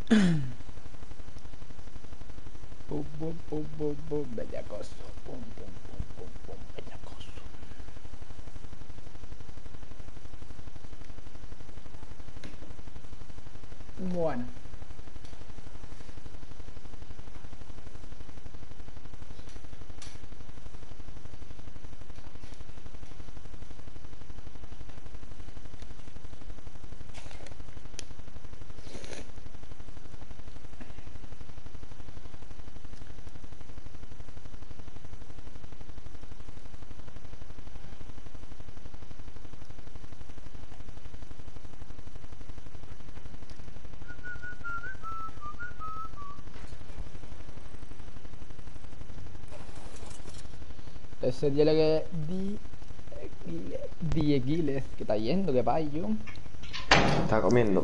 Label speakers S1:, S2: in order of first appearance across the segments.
S1: Pum, pum, pum, pum, pum, bellacoso. Pum, pum, pum, pum, pum, bellacoso. Bueno. Ese día que Dieguiles, que está yendo, que payo.
S2: Está comiendo.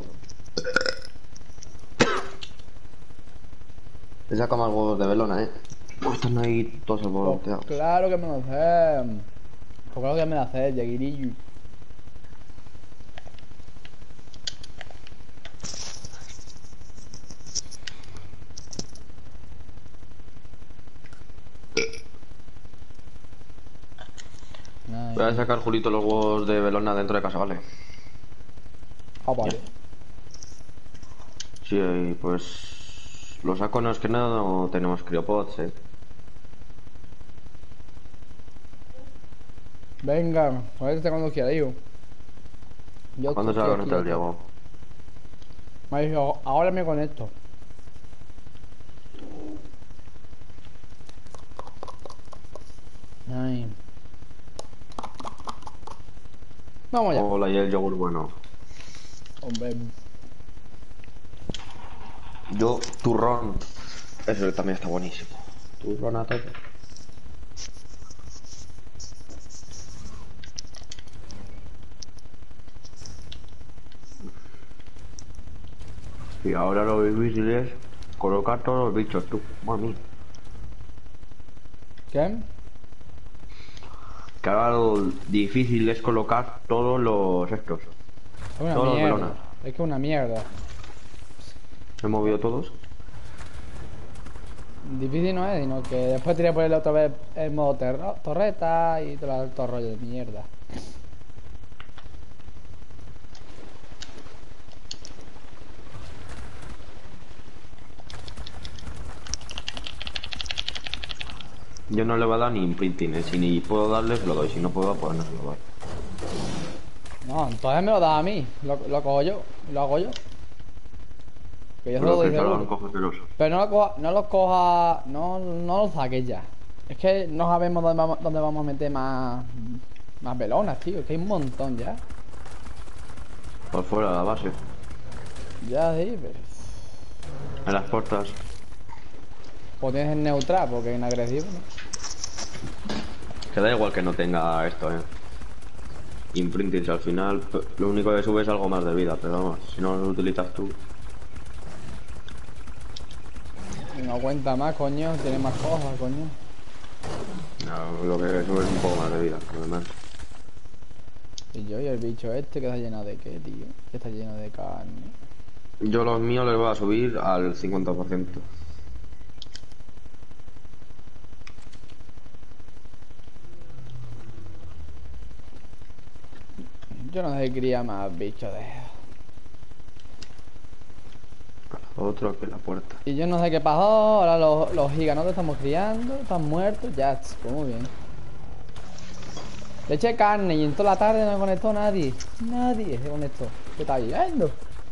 S2: Se saca más huevos de velona, Pues están ahí todos
S1: Pues
S2: volteados.
S1: claro que me lo sé. Pues claro que me lo sé, Dieguilillo.
S2: Voy a
S1: Ay.
S2: sacar, Julito, los huevos de velona dentro de casa, ¿vale?
S1: Ah,
S2: Ya.
S1: vale.
S2: Sí, pues... Lo saco, no es que no tenemos criopods,
S1: Venga, conectate cuando quiera, hijo. Yo
S2: ¿Cuándo se va
S1: estoy
S2: a
S1: aquí
S2: conectar
S1: ya
S2: el
S1: está.
S2: Diego?
S1: Me ha dicho, ahora me conecto. Ay. Vamos ya.
S2: Hola, y el yogur bueno.
S1: Hombre.
S2: Yo, turrón. Eso también está buenísimo. Turrón a tope. Y ahora lo difícil es colocar todos los bichos, tú. Mami.
S1: ¿Qué?
S2: Que ahora lo difícil es colocar todos los estos.
S1: Es una
S2: Todos los
S1: mierda.
S2: velonas.
S1: Es que es una mierda.
S2: He movido todos.
S1: Difícil no es, sino que después tenía que ponerle otra vez el modo torreta y todo el rollo de mierda.
S2: Yo no le voy a dar ni imprinting, Si ni puedo darle, se lo doy. Si no puedo, pues no se lo doy.
S1: No, entonces me lo da a mí. Lo cojo yo. Lo hago yo. Que yo se lo
S2: Pero
S1: doy
S2: que salgan
S1: seguro.
S2: cojos celosos.
S1: Pero no lo coja. No lo saques ya. Es que no sabemos dónde vamos a meter más velonas, tío. Es que hay un montón ya.
S2: Por fuera de la base.
S1: Ya sí, pero.
S2: En las puertas.
S1: O tienes en neutral, porque en agresivo, ¿no?
S2: Que da igual que no tenga esto, Imprinting, si al final lo único que sube es algo más de vida, pero vamos, si no lo utilizas tú.
S1: Y no cuenta más, coño. Tiene más cosas, coño.
S2: No, lo que sube es un poco más de vida, además.
S1: Y el bicho este que está lleno de qué, tío. Que está lleno de carne.
S2: Yo los míos les voy a subir al 50%.
S1: Yo no sé si quería más bichos de esos.
S2: Otro que la puerta.
S1: Y yo no sé qué pasó. Ahora los giganos que estamos criando están muertos. Ya, pues muy bien. Le eché carne y en toda la tarde no me conectó nadie. Nadie se conectó. ¿Qué está viendo?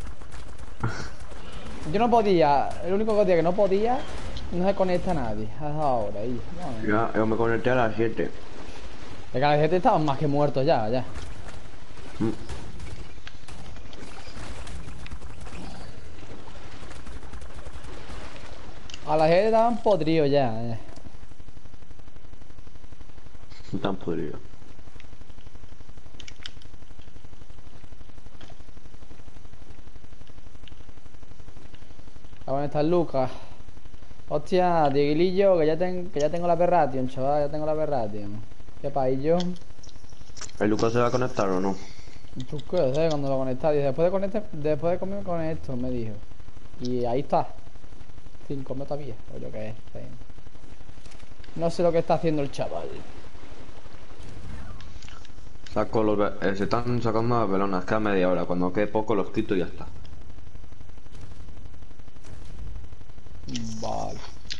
S1: Yo no podía. El único día que no podía, no se conecta nadie. Hasta ahora, ahí.
S2: Ya, yo me conecté a las 7.
S1: De que a las 7 estaban más que muertos ya.
S2: Mm,
S1: A las 7 estaban podridos ya.
S2: Tan podrido.
S1: A conectar Lucas. Hostia, Dieguilillo, que ya tengo la Perration, chaval, ya tengo la Perration. ¿Qué país yo?
S2: ¿El Lucas se va a conectar o no?
S1: ¿Tú qué sé cuando lo conectas? Dice, después de comer con esto, me dijo. Y ahí está. 5 todavía. O yo qué es. No sé lo que está haciendo el chaval.
S2: Saco se están sacando las velonas cada media hora. Cuando quede poco los quito y ya está.
S1: Vale.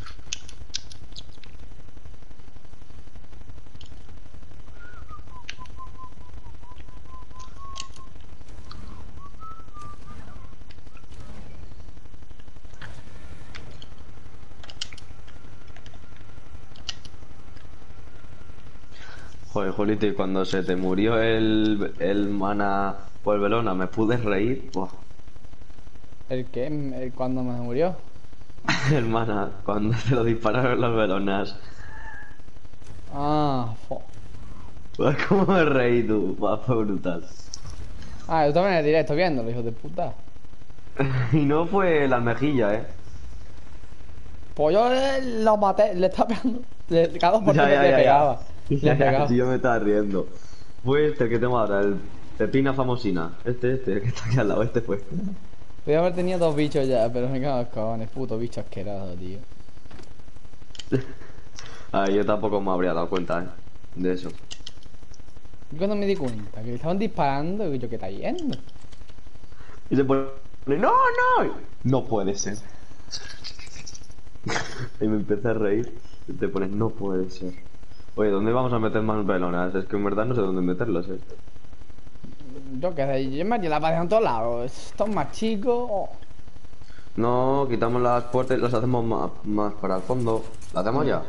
S2: Joder, Julito, y cuando se te murió el mana o el velona, me pude reír. Buah.
S1: ¿El qué? Cuando me murió.
S2: El mana, cuando te lo dispararon las velonas.
S1: Ah,
S2: Buah, ¿cómo me reí tú? Buah, fue brutal.
S1: Ah, yo también en el directo viéndolo, hijo de puta.
S2: Y no fue la mejilla,
S1: Pues yo lo maté, le estaba pegando. Cada dos por
S2: Ya,
S1: tres
S2: ya,
S1: le
S2: ya, ya.
S1: pegaba. Le
S2: Ya, ya,
S1: pegaba.
S2: si yo me estaba riendo. Fue este que tengo ahora, el Pepina Famosina. Este, el que está aquí al lado, este fue.
S1: Podría haber tenido 2 bichos ya, pero me cago en los cojones, puto bicho asqueroso, tío.
S2: Ah, yo tampoco me habría dado cuenta, de eso.
S1: Y cuando me di cuenta que le estaban disparando, y yo, ¿qué está yendo?
S2: Y se pone, ¡no, no! No puede ser. Y me empecé a reír. Y te pones, no puede ser. Oye, ¿dónde vamos a meter más velonas? Es que en verdad no sé dónde meterlas,
S1: Yo qué sé, yo me la pasé en todos lados. Esto es más chico.
S2: No, quitamos las puertas y las hacemos más para el fondo. ¿La hacemos ya?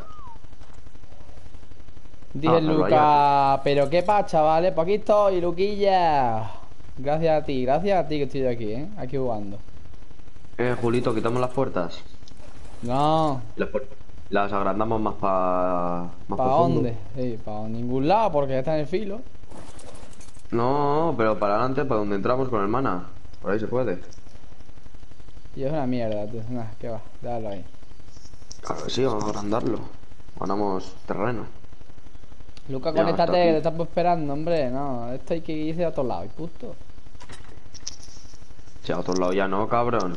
S1: Dije
S2: Hacerlo allá.
S1: Luca, pero qué pasa, chavales, pues aquí estoy, Luquilla. Gracias a ti que estoy aquí, aquí jugando.
S2: Julito, quitamos las puertas.
S1: No,
S2: Las, las agrandamos más
S1: ¿para
S2: para fondo.
S1: dónde? Sí, para ningún lado, porque está en el filo.
S2: No, pero para adelante, para donde entramos con el mana. Por ahí se puede.
S1: Y es una mierda, tú. Nah, qué va, déjalo ahí.
S2: Claro que sí, vamos a agrandarlo. Ganamos terreno.
S1: Luca,
S2: Ya, hasta
S1: conéctate, que te
S2: aquí.
S1: estamos esperando, hombre. No, esto hay que irse a otro lado, y punto.
S2: Si a otro lado ya no, cabrón.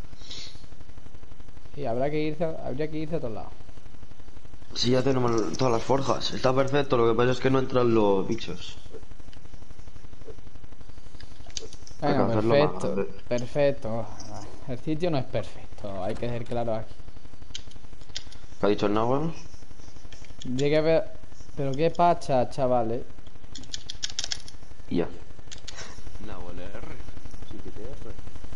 S1: Y habría que irse a otro lado.
S2: Si ya tenemos todas las forjas. Está perfecto, lo que pasa es que no entran los bichos. Hay que
S1: Venga,
S2: hacerlo más
S1: perfecto,
S2: grande.
S1: perfecto. El sitio no es perfecto, hay que ser claro aquí.
S2: ¿Qué ha dicho el Nahuel?
S1: Llegué a ver... Pero qué pacha, chavales.
S2: Y ya. Nahuel R. Sí que te R.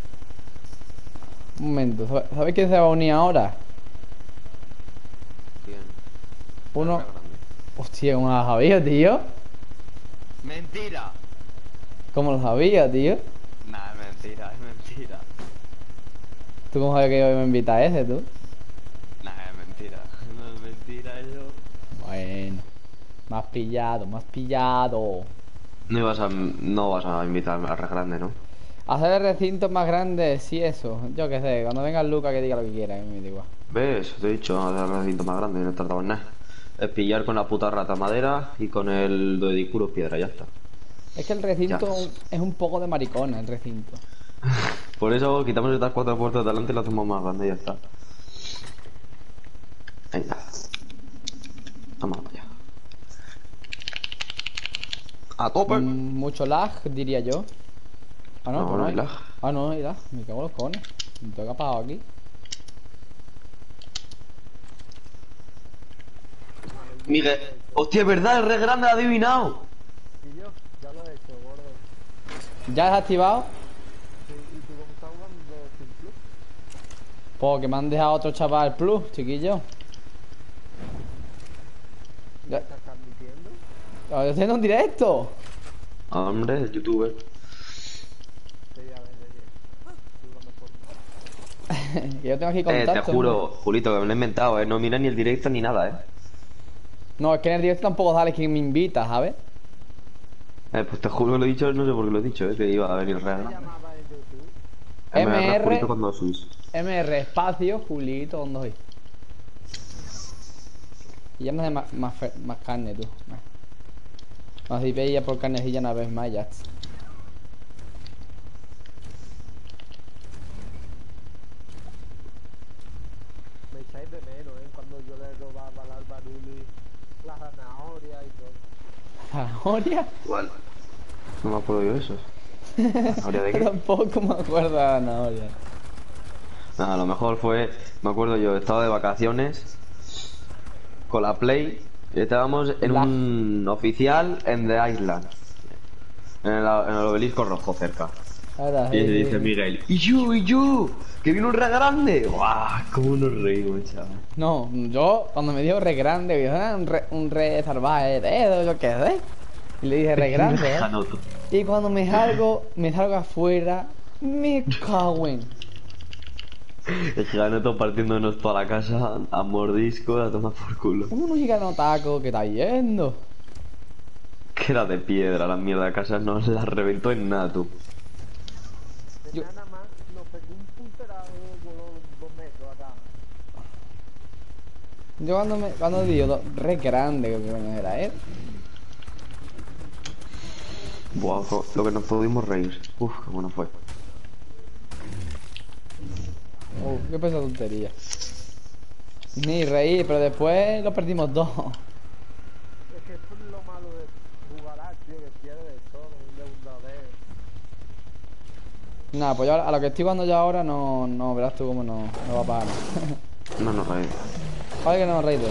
S1: Un momento, ¿sabes quién se va a unir ahora?
S2: ¿Quién? R
S1: Uno...
S2: grande.
S1: Hostia, ¿cómo lo sabía, tío?
S2: ¡Mentira!
S1: ¿Cómo lo sabía, tío?
S2: Nah, es mentira, es mentira.
S1: ¿Tú cómo sabes que yo me invita a ese, tú?
S2: Nah, es mentira. No es mentira eso.
S1: Bueno, me has pillado, me has pillado.
S2: No vas a invitarme a R grande, ¿no?
S1: Hacer el recinto más grande, sí, eso. Yo qué sé, cuando venga Luca que diga lo que quiera, a mí me da igual.
S2: ¿Ves? Te he dicho, hacer el recinto más grande y no he tardado en nada. Es pillar con la puta rata madera y con el doedicuro piedra, ya está.
S1: Es que el
S2: Ya.
S1: recinto es un poco de maricona, el recinto.
S2: Por eso quitamos estas 4 puertas de delante y lo hacemos más grande y ya está. Venga. Vamos allá. ¡A tope!
S1: Mucho lag, diría yo. Ah, no,
S2: No,
S1: pues no
S2: no hay
S1: hay.
S2: lag.
S1: Ah, no, no hay lag. Me cago en los cojones. ¿Qué ha pasado aquí?
S2: Miguel, hostia, es verdad, el re grande lo ha adivinado.
S3: Y yo, ya lo he hecho, gordo.
S1: ¿Ya has activado?
S3: Sí, ¿y tú cómo estás jugando sin plus?
S1: Pues que me han dejado otro chaval plus, chiquillo.
S3: ¿Y
S1: Ya.
S3: estás transmitiendo?
S1: Yo estoy en un directo.
S2: Hombre, el youtuber.
S3: Sí, a ver, jugando por...
S1: Que yo tengo aquí
S2: Te
S1: contacto.
S2: juro,
S1: Hombre.
S2: Julito, que me lo he inventado, no mira ni el directo ni nada,
S1: No, es que en el directo tampoco sale quien me invita, ¿sabes?
S2: Pues te juro que lo he dicho, no sé por qué lo he dicho, que iba a venir real.
S3: ¿Qué llamaba en YouTube?
S2: MR Julito
S1: MR,
S2: cuando subís.
S1: MR espacio, Julito, ¿dónde voy? Y ya me hace más carne, tú. Más si veía por carnecilla una vez más, ya.
S3: zanahoria y todo.
S1: ¿Zanahoria?
S2: Igual. No me acuerdo yo de eso. ¿Zanahoria de
S1: Yo
S2: qué?
S1: tampoco me acuerdo de zanahoria.
S2: Nada, a lo mejor fue. Me acuerdo yo, estaba de vacaciones con la Play. Y estábamos en
S1: La-
S2: un oficial en The Island. En el obelisco rojo cerca.
S1: Ahora,
S2: Y se dice Miguel, y yo! ¡Que viene un re grande! ¡Guau! ¿Cómo nos reímos, chaval?
S1: No, yo cuando me dijo re grande, yo era un re salvaje de dedo, yo qué sé. Y le dije re grande, ¿eh?
S2: Janoto.
S1: Y cuando me salgo afuera, me cago en.
S2: El Janoto partiéndonos toda la casa a mordisco a tomar por culo.
S1: Uno gigante taco que está yendo.
S2: Que era de piedra, la mierda de casa no la reventó en nada, tú.
S1: Yo-
S3: Nada más nos pegó un punterazo voló 2 metros acá.
S1: Yo cuando digo re grande, que coño era él.
S2: Buah, lo que nos pudimos reír. Uf, qué bueno fue.
S1: Qué pesa tontería. Ni reír, pero después lo perdimos dos.
S3: Es que esto es lo malo de jugar a tío, que pierde todo de una vez.
S1: Nada, pues yo a lo que estoy jugando yo ahora no verás tú cómo no va a pagar.
S2: No nos reímos.
S1: Joder que no nos reír.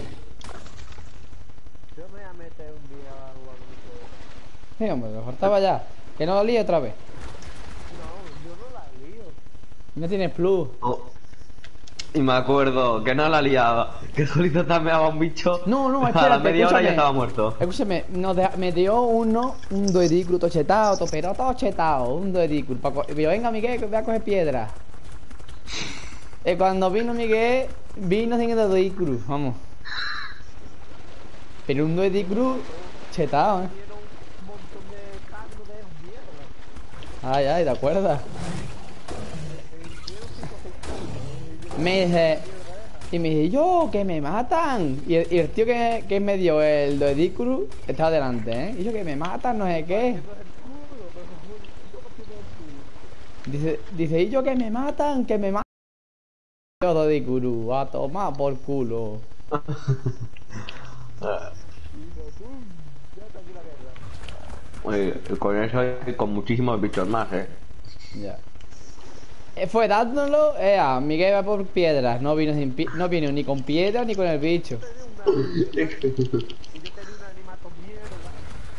S3: Yo me voy a meter un día a jugar con ustedes.
S1: Sí, hombre, me faltaba ya. Que no lo líe otra vez.
S3: No, yo no la lío.
S1: No tienes plus.
S2: Oh. Y me acuerdo que no la liaba. Que solito también daba un bicho.
S1: No, no,
S2: A la
S1: espérate,
S2: media hora ya
S1: escúchame.
S2: estaba muerto.
S1: Escúchame, me dio un doedículo todo chetado, pero todo chetado, un doedículo. Yo, venga, Miguel, que voy a coger piedra. Y cuando vino Miguel, vino sin el doedículo, vamos. Pero un doedículo chetado,
S3: Dieron un montón de carne de mierda.
S1: Ay, ¿te acuerdas? Me dice, yo, que me matan. Y el tío que me dio el doedículo estaba delante, ¿eh? Y yo, que me matan, no sé qué. Dice, y yo, que me matan, que me matan. Yo, doedículo, a tomar por culo.
S2: Con eso y con muchísimos bichos más,
S1: Ya. Fue dándolo, Miguel va por piedras. No vino, no vino ni con piedras ni con el bicho.
S3: Y yo tenía un animato mierda.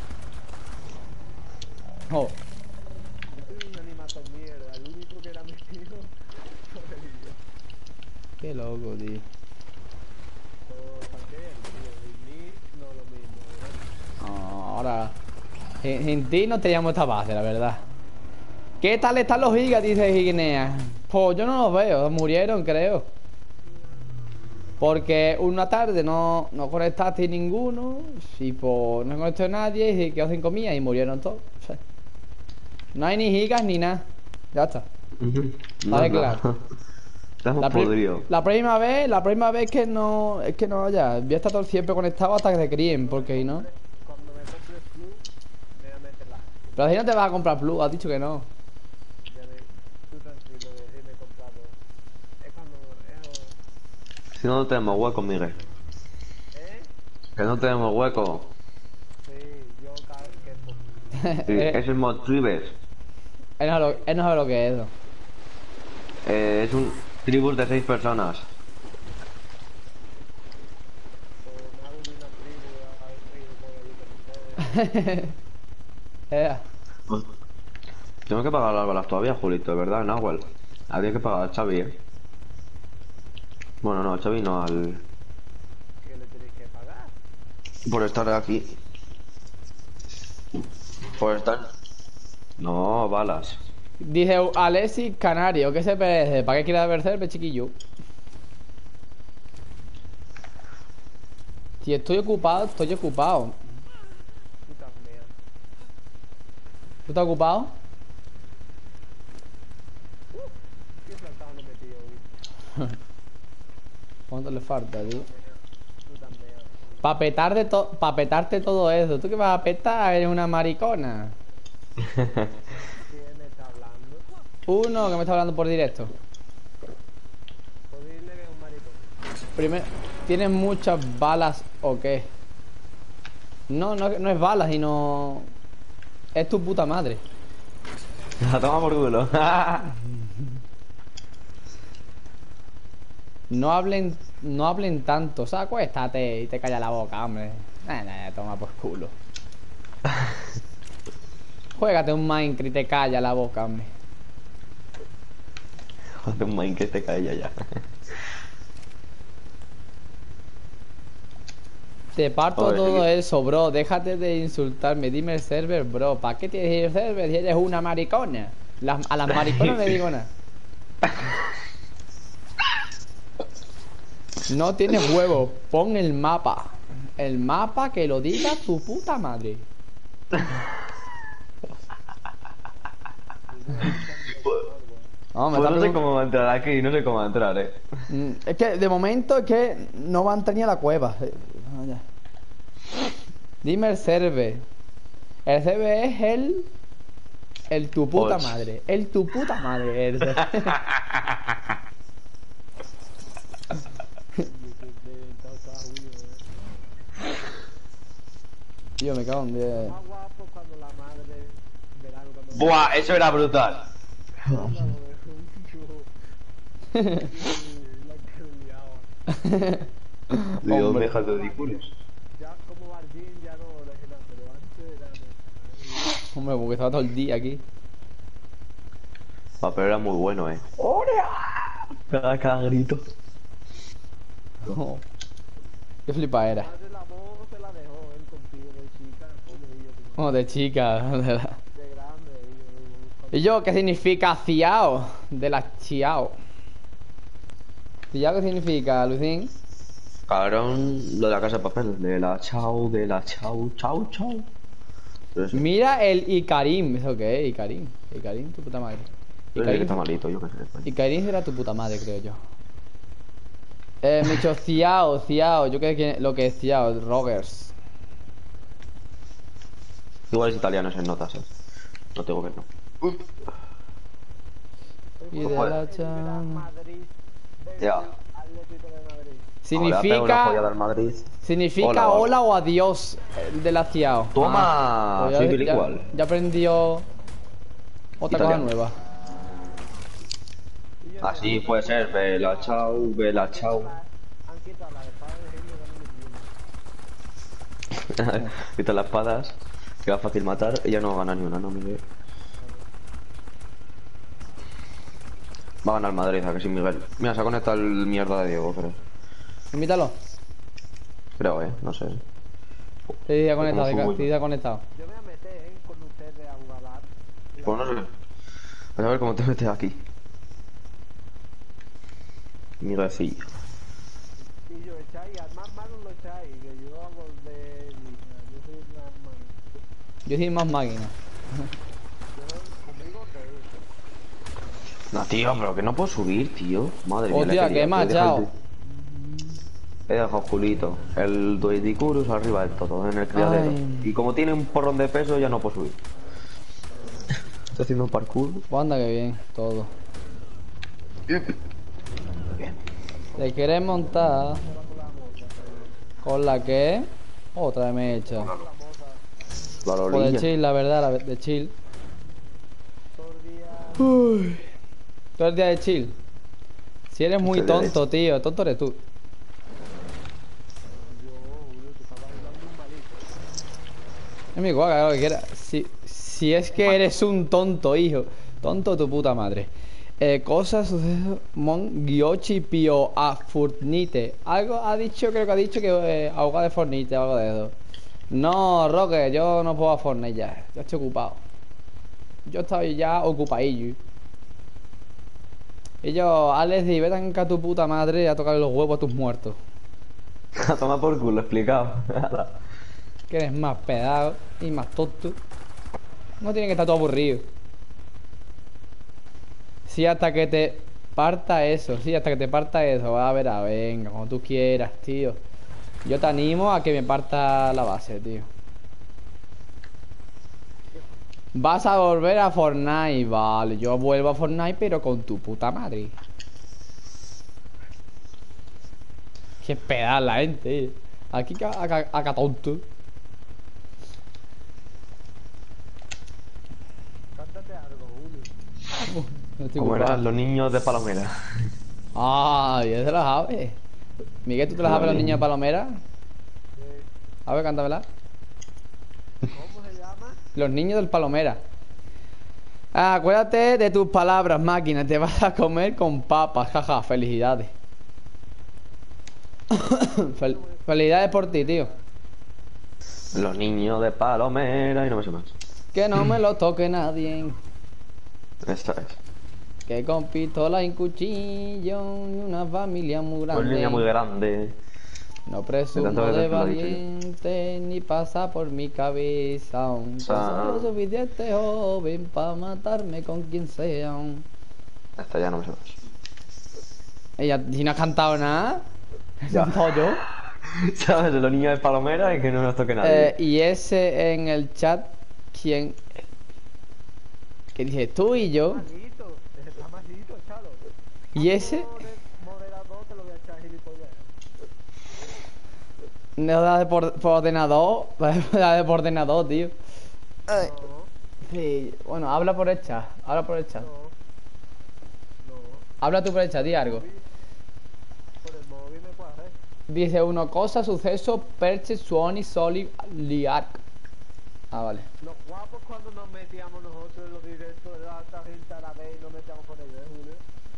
S1: Oh,
S3: Yo tenía un animato mierda. El único que era metido sobrevivió.
S1: qué loco, tío.
S3: Pero ¿para qué? Tío, y mí no lo mismo, ¿verdad?
S1: No, ahora. Sin ti no teníamos esta base, la verdad. ¿Qué tal están los gigas? Dice Gignea. Pues yo no los veo, murieron, creo. Porque una tarde no conectaste ninguno. Y pues no conectó nadie y se quedó sin comida y murieron todos. O sea, no hay ni gigas ni nada. Ya está. Vale, claro.
S2: Estamos
S1: La
S2: podridos.
S1: próxima vez que no. Es que no haya. Voy a estar todo siempre conectado hasta que se críen, porque si no.
S3: Cuando me compre el club, me voy a meter la.
S1: Pero si no te vas a comprar Plus, has dicho que no.
S3: Ya ves, tú tranquilo, me he comprado. Es cuando.
S2: Si no, no tenemos hueco, Miguel.
S3: ¿Eh?
S2: Que no tenemos hueco.
S3: Sí, yo cada que.
S2: Sí, eso es Motribes.
S1: Él no sabe lo que es eso.
S2: Es un tribus de 6 personas.
S3: Me hago de una tribu a ir por allí con ustedes.
S2: Pues, tengo que pagar las balas todavía, Julito, ¿verdad? Nahuel. Había que pagar a Xavi, Bueno, no, a Xavi no, al...
S3: ¿Qué le tenéis que pagar?
S2: Por estar aquí. Por estar... No, balas.
S1: Dice Alexis Canario, ¿qué se parece? ¿Para qué quiere verse chiquillo? Si estoy ocupado, estoy ocupado.
S3: Tú también.
S1: ¿Tú estás ocupado?
S3: ¿Qué saltado le metí hoy?
S1: ¿Cuánto le falta, tío?
S3: Tú también.
S1: Pa' petarte todo eso. ¿Tú qué vas a petar? Eres una maricona.
S3: ¿Quién me está hablando?
S1: Uno que me está hablando por directo.
S3: Podéis le ver un maricón.
S1: Primero, ¿tienes muchas balas o qué? No es bala, sino... Es tu puta madre.
S2: La toma por culo.
S1: No hablen tanto. O sea, acuéstate y te calla la boca, hombre. Toma por culo. Juégate un Minecraft y te calla la boca, hombre.
S2: Hace un main que te cae ya.
S1: Te parto
S2: Joder,
S1: todo
S2: sí.
S1: eso, bro. Déjate de insultarme. Dime el server, bro. ¿Para qué tienes el server si eres una maricona? A las mariconas no le digo nada. No tienes huevo. Pon el mapa. El mapa que lo diga tu puta madre. No, me
S2: Pues
S1: está
S2: no sé
S1: pregun-
S2: cómo va a entrar aquí, no sé cómo va a entrar,
S1: Es que de momento es que no van a entrar ni a la cueva. Ya. Dime el server. El server es el tu puta
S2: Och.
S1: madre. El tu puta madre. El server. Tío, me cago en 10.
S3: Más guapo cuando la madre verano cuando
S2: Buah, eso era brutal. Dios,
S1: Hombre.
S2: deja de ridiculos.
S3: ya como Bardín ya no lo dejé nada, pero antes era
S1: Hombre, porque estaba todo el día aquí.
S2: Pero era muy bueno, Cada grito.
S1: Oh. Qué flipa era.
S3: madre la voz se la dejó él contigo de chica, pobre yo como
S1: Como de chica.
S3: de grande
S1: ¿Y yo qué significa ciao? De la chiao. ¿Ciao qué significa, Lucín?
S2: Cabrón, lo de la casa de papel, de la chau, chau. Pero eso,
S1: Mira el Icarim. ¿Eso qué es? Icarim. Icarim, tu puta madre.
S2: yo sé que está malito, yo qué sé.
S1: Icarim será tu puta madre, creo yo. Me he dicho ciao. Yo creo que lo que es ciao, Rogers.
S2: Igual es italiano, se nota, ¿sabes? No tengo que no.
S1: Y de
S2: Joder.
S1: la chama.
S3: Madrid
S2: Ya.
S3: Atlético de Madrid.
S1: Significa.
S2: Madrid.
S1: Significa
S2: Hola,
S1: hola o adiós. El de la ciao.
S2: Toma,
S1: Pues
S2: soy
S1: ya
S2: bilingüal.
S1: aprendió otra
S2: Italiano.
S1: cosa nueva.
S3: Y yo
S2: Así puede ser, vela chau.
S3: han quitado la espada de genio de
S2: Quita las espadas, que va fácil matar, ella no gana ni una, no, Miguel. Va a ganar Madrid, a que sí, Miguel. Mira, se ha conectado el mierda de Diego, creo.
S1: Invítalo.
S2: Creo, no sé.
S1: Sí, ha conectado,
S2: subo yo?
S1: sí, ha conectado.
S3: Yo me voy a meter con ustedes a jugar.
S2: Pues no sé. A ver cómo te metes aquí. Miguelcillo.
S3: Y yo echáis, al más malo lo echáis, que yo hago de lista, yo soy una hermana.
S1: Yo soy más máquina.
S3: Yo conmigo te
S2: No, tío, pero que no puedo subir, tío. Madre mía.
S1: Hostia,
S2: le
S1: que he machado.
S2: He dejado Julito, el Duedicurus arriba del todo, en el criadero.
S1: Ay.
S2: Y como tiene un porrón de peso, ya no puedo subir. Estoy haciendo un parkour.
S1: Pues anda que bien, todo.
S2: Bien.
S1: ¿Te quieres montar? ¿Con la que? Otra vez me he hecho.
S2: La
S1: Pues de
S2: lorilla.
S1: chill, la verdad, de chill.
S3: todo el día.
S1: Todo el día de chill. Si eres muy
S2: Todo el día de
S1: tonto, tío. Tonto eres tú.
S3: Yo, Julio, tú estabas hablando un malito.
S1: Es mi guaca, haga lo que quieras. Si es que eres un tonto, hijo. Tonto tu puta madre. Cosas, sucesos, mon, Giochi, pio, a Fortnite. Algo ha dicho, creo que ha dicho que ahoga de Fortnite, algo de eso. No, Roque, yo no puedo a Fortnite ya. Ya estoy ocupado. Yo estoy ya ocupadillo. Y yo, Alex, y vete a tu puta madre a tocarle los huevos a tus muertos.
S2: A tomar por culo, explicado.
S1: Que eres más pedado y más tonto. No tiene que estar todo aburrido. Sí, hasta que te parta eso. Sí, hasta que te parta eso. Va a ver, venga, como tú quieras, tío. Yo te animo a que me parta la base, tío. Vas a volver a Fortnite. Vale, yo vuelvo a Fortnite, pero con tu puta madre. Qué pedal la gente. Aquí acá tonto. No estoy
S2: Como
S1: ocupado.
S2: eran los niños de Palomera.
S1: Ah, ya se las sabes. Miguel, ¿tú te las sabes los niños de Palomera? A ver, cántamela.
S3: ¿Cómo se llama?
S1: Los niños del Palomera. Ah, acuérdate de tus palabras, máquina. Te vas a comer con papas, jaja. Felicidades. Felicidades por ti, tío.
S2: Los niños de Palomera y no me sé más.
S1: Que no me lo toque nadie.
S2: Esa es.
S1: Que con pistola y cuchillo y una familia muy
S2: Un niño muy
S1: grande.
S2: grande.
S1: No
S2: De
S1: presumo
S2: tantas
S1: de
S2: veces que lo he dicho yo.
S1: valiente ni pasa por mi cabeza. Soy lo suficiente joven para matarme con quien sea.
S2: Esta ya no me sé más.
S1: Ella, si no has cantado nada, he
S2: Ya.
S1: cantado yo.
S2: ¿Sabes? De los niños de Palomera y que no nos toque nadie.
S1: Y ese en el chat, ¿quién? Que dice tú y yo.
S3: Malito, está malito, chalo.
S1: ¿Y ese?
S3: Moderador te lo voy a echar gilipollas.
S1: No da de por ordenador. Da de por ordenador, tío.
S3: No,
S1: Sí, bueno, habla por el chat. Habla por el chat.
S3: no, no.
S1: Habla tú por el chat, di algo.
S3: Por el móvil me puedes hacer.
S1: Dice uno, cosa, suceso, perche, suoni, soli, liarc. Ah, vale.
S3: Los guapos cuando nos metíamos nosotros en los directos de la alta gente a la vez y nos metíamos con ellos, Julio.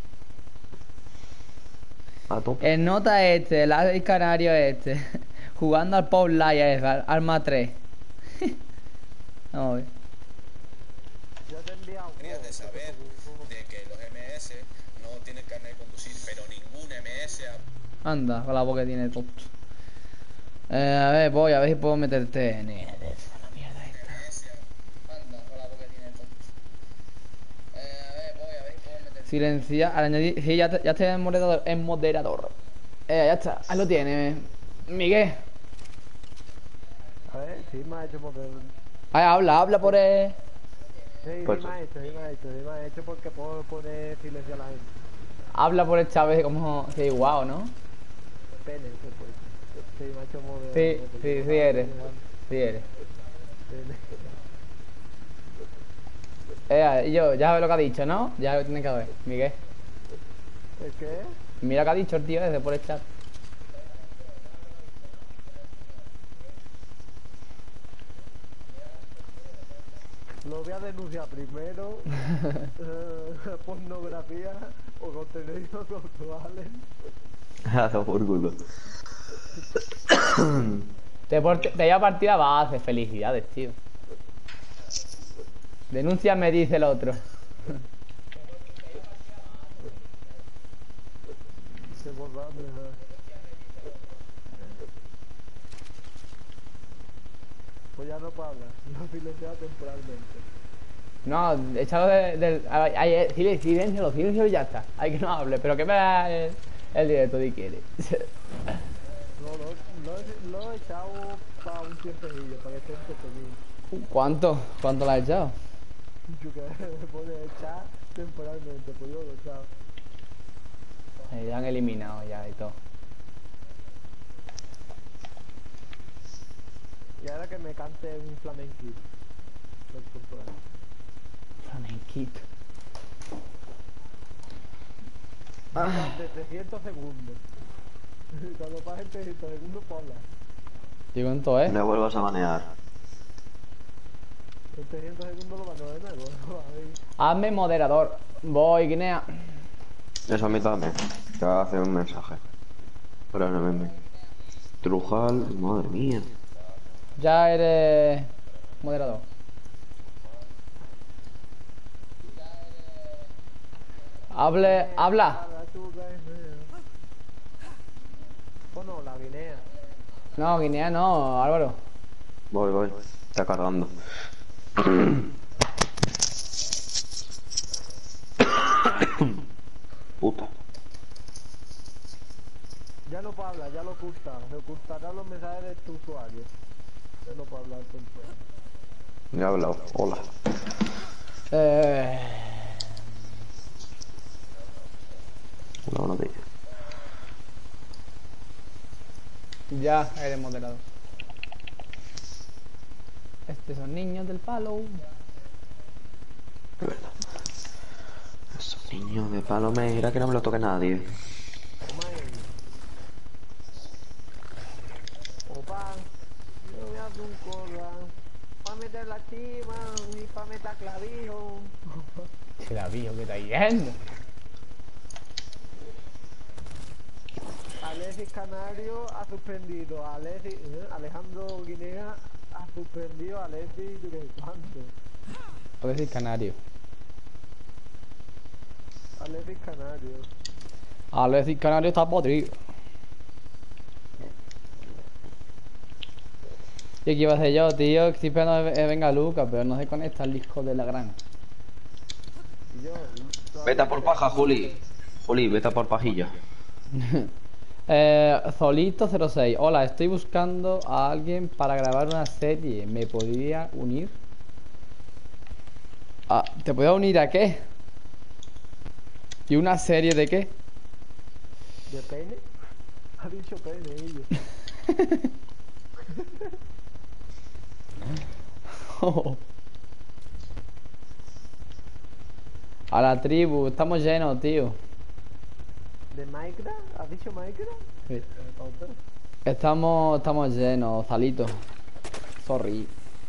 S2: A tope.
S1: El nota este, el canario este. Jugando al Pop Live, Arma 3. Vamos a ver.
S3: Yo te he enviado.
S4: Deberías de saber de que los MS no tienen carnet de conducir, pero ningún MS
S1: Anda, con la boca que tiene tonto. A ver, voy a ver si puedo meterte en la mierda esta.
S4: anda con la boca tiene tonto. A ver, voy a ver si puedo meter.
S1: Silencia, al añadir. Sí, ya estoy en moderador. En moderador. Ya está, ahí lo tiene. Miguel.
S3: A ver, sí me ha hecho modelo.
S1: Ay, habla por el.
S3: Sí,
S2: Pues-
S3: sí me ha hecho porque puedo poner silencio a la gente.
S1: Habla por el chat, a ver cómo. Sí, guau, ¿no?
S3: Pene, se puede. Sí, me ha hecho modelo.
S1: Sí eres. Sí eres. Y yo, ya sabes lo que ha dicho, ¿no? Ya lo tienes que ver, Miguel.
S3: ¿El qué?
S1: Mira lo que ha dicho el tío ese por el chat.
S3: Lo voy a denunciar primero. Pornografía o contenidos sexuales.
S2: Haz por culo.
S1: Te lleva partida base, felicidades, tío. Denuncia me dice el otro.
S3: Se borra, pues ya no puedo hablar. Lo silenciado temporalmente.
S1: No, échalo silencio y ya está. Hay que no hable, pero que vea el directo si quiere.
S3: Lo he echado para un tiempecillo, para que esté entretenido.
S1: ¿Cuánto la has echado?
S3: Yo que me pone echar temporalmente, pues yo lo he echado.
S1: Ya han eliminado ya y todo.
S3: Y ahora que me cante un flamenquito. Lo temporal.
S1: Flamenquito.
S3: De 300 segundos. Cuando pasen 300 segundos, pues habla.
S1: ¿Y cuánto es?
S2: No vuelvas a banear.
S3: En 300 segundos lo mando de nuevo. Ahí.
S1: Hazme moderador. Voy, Guinea.
S2: Eso a mí también. Te va a hacer un mensaje. Pero no me. Trujal, madre mía.
S1: Ya eres moderador. Habla.
S3: Habla tú, Guinea. Bueno, la Guinea.
S1: No, Guinea no, Álvaro.
S2: Voy. Está cargando. Puta.
S3: Ya no puedo hablar, ya lo oculta. Se ocultarán los mensajes de tu usuario. Ya no puedo hablar temprano.
S2: Ya he hablado. Hola. Hola, buenos días.
S1: Ya eres moderador. Estos son niños del palo.
S2: Niño de palomera, que no me lo toque nadie.
S3: Toma ahí. Opa, yo voy a hacer un corra. Pa' meter la chiva y pa' meter clavijo.
S1: Que la vio que está yendo.
S3: Alexis Canario ha suspendido a Alexis, Alejandro Guinea ha suspendido a Alexis, yo qué sé cuánto.
S1: Puedo decir canario.
S3: Alexis Canario.
S1: Alexis Canario está podrido. ¿Y qué iba a hacer yo, tío? Estoy esperando que venga Lucas, pero no se conecta el disco de la gran.
S3: Y yo,
S2: Vete a por paja, Juli. Juli, vete a por pajilla.
S1: Zolito06. Hola, estoy buscando a alguien para grabar una serie. ¿Me podría unir? Ah, ¿te puedo unir a qué? ¿Y una serie de qué?
S3: ¿de pene? Ha dicho pene, ellos.
S1: A la tribu, estamos llenos, tío.
S3: ¿De Minecraft? ¿Has dicho Minecraft?
S1: Sí.
S3: Pauta.
S1: Estamos llenos, Zalito. Sorry.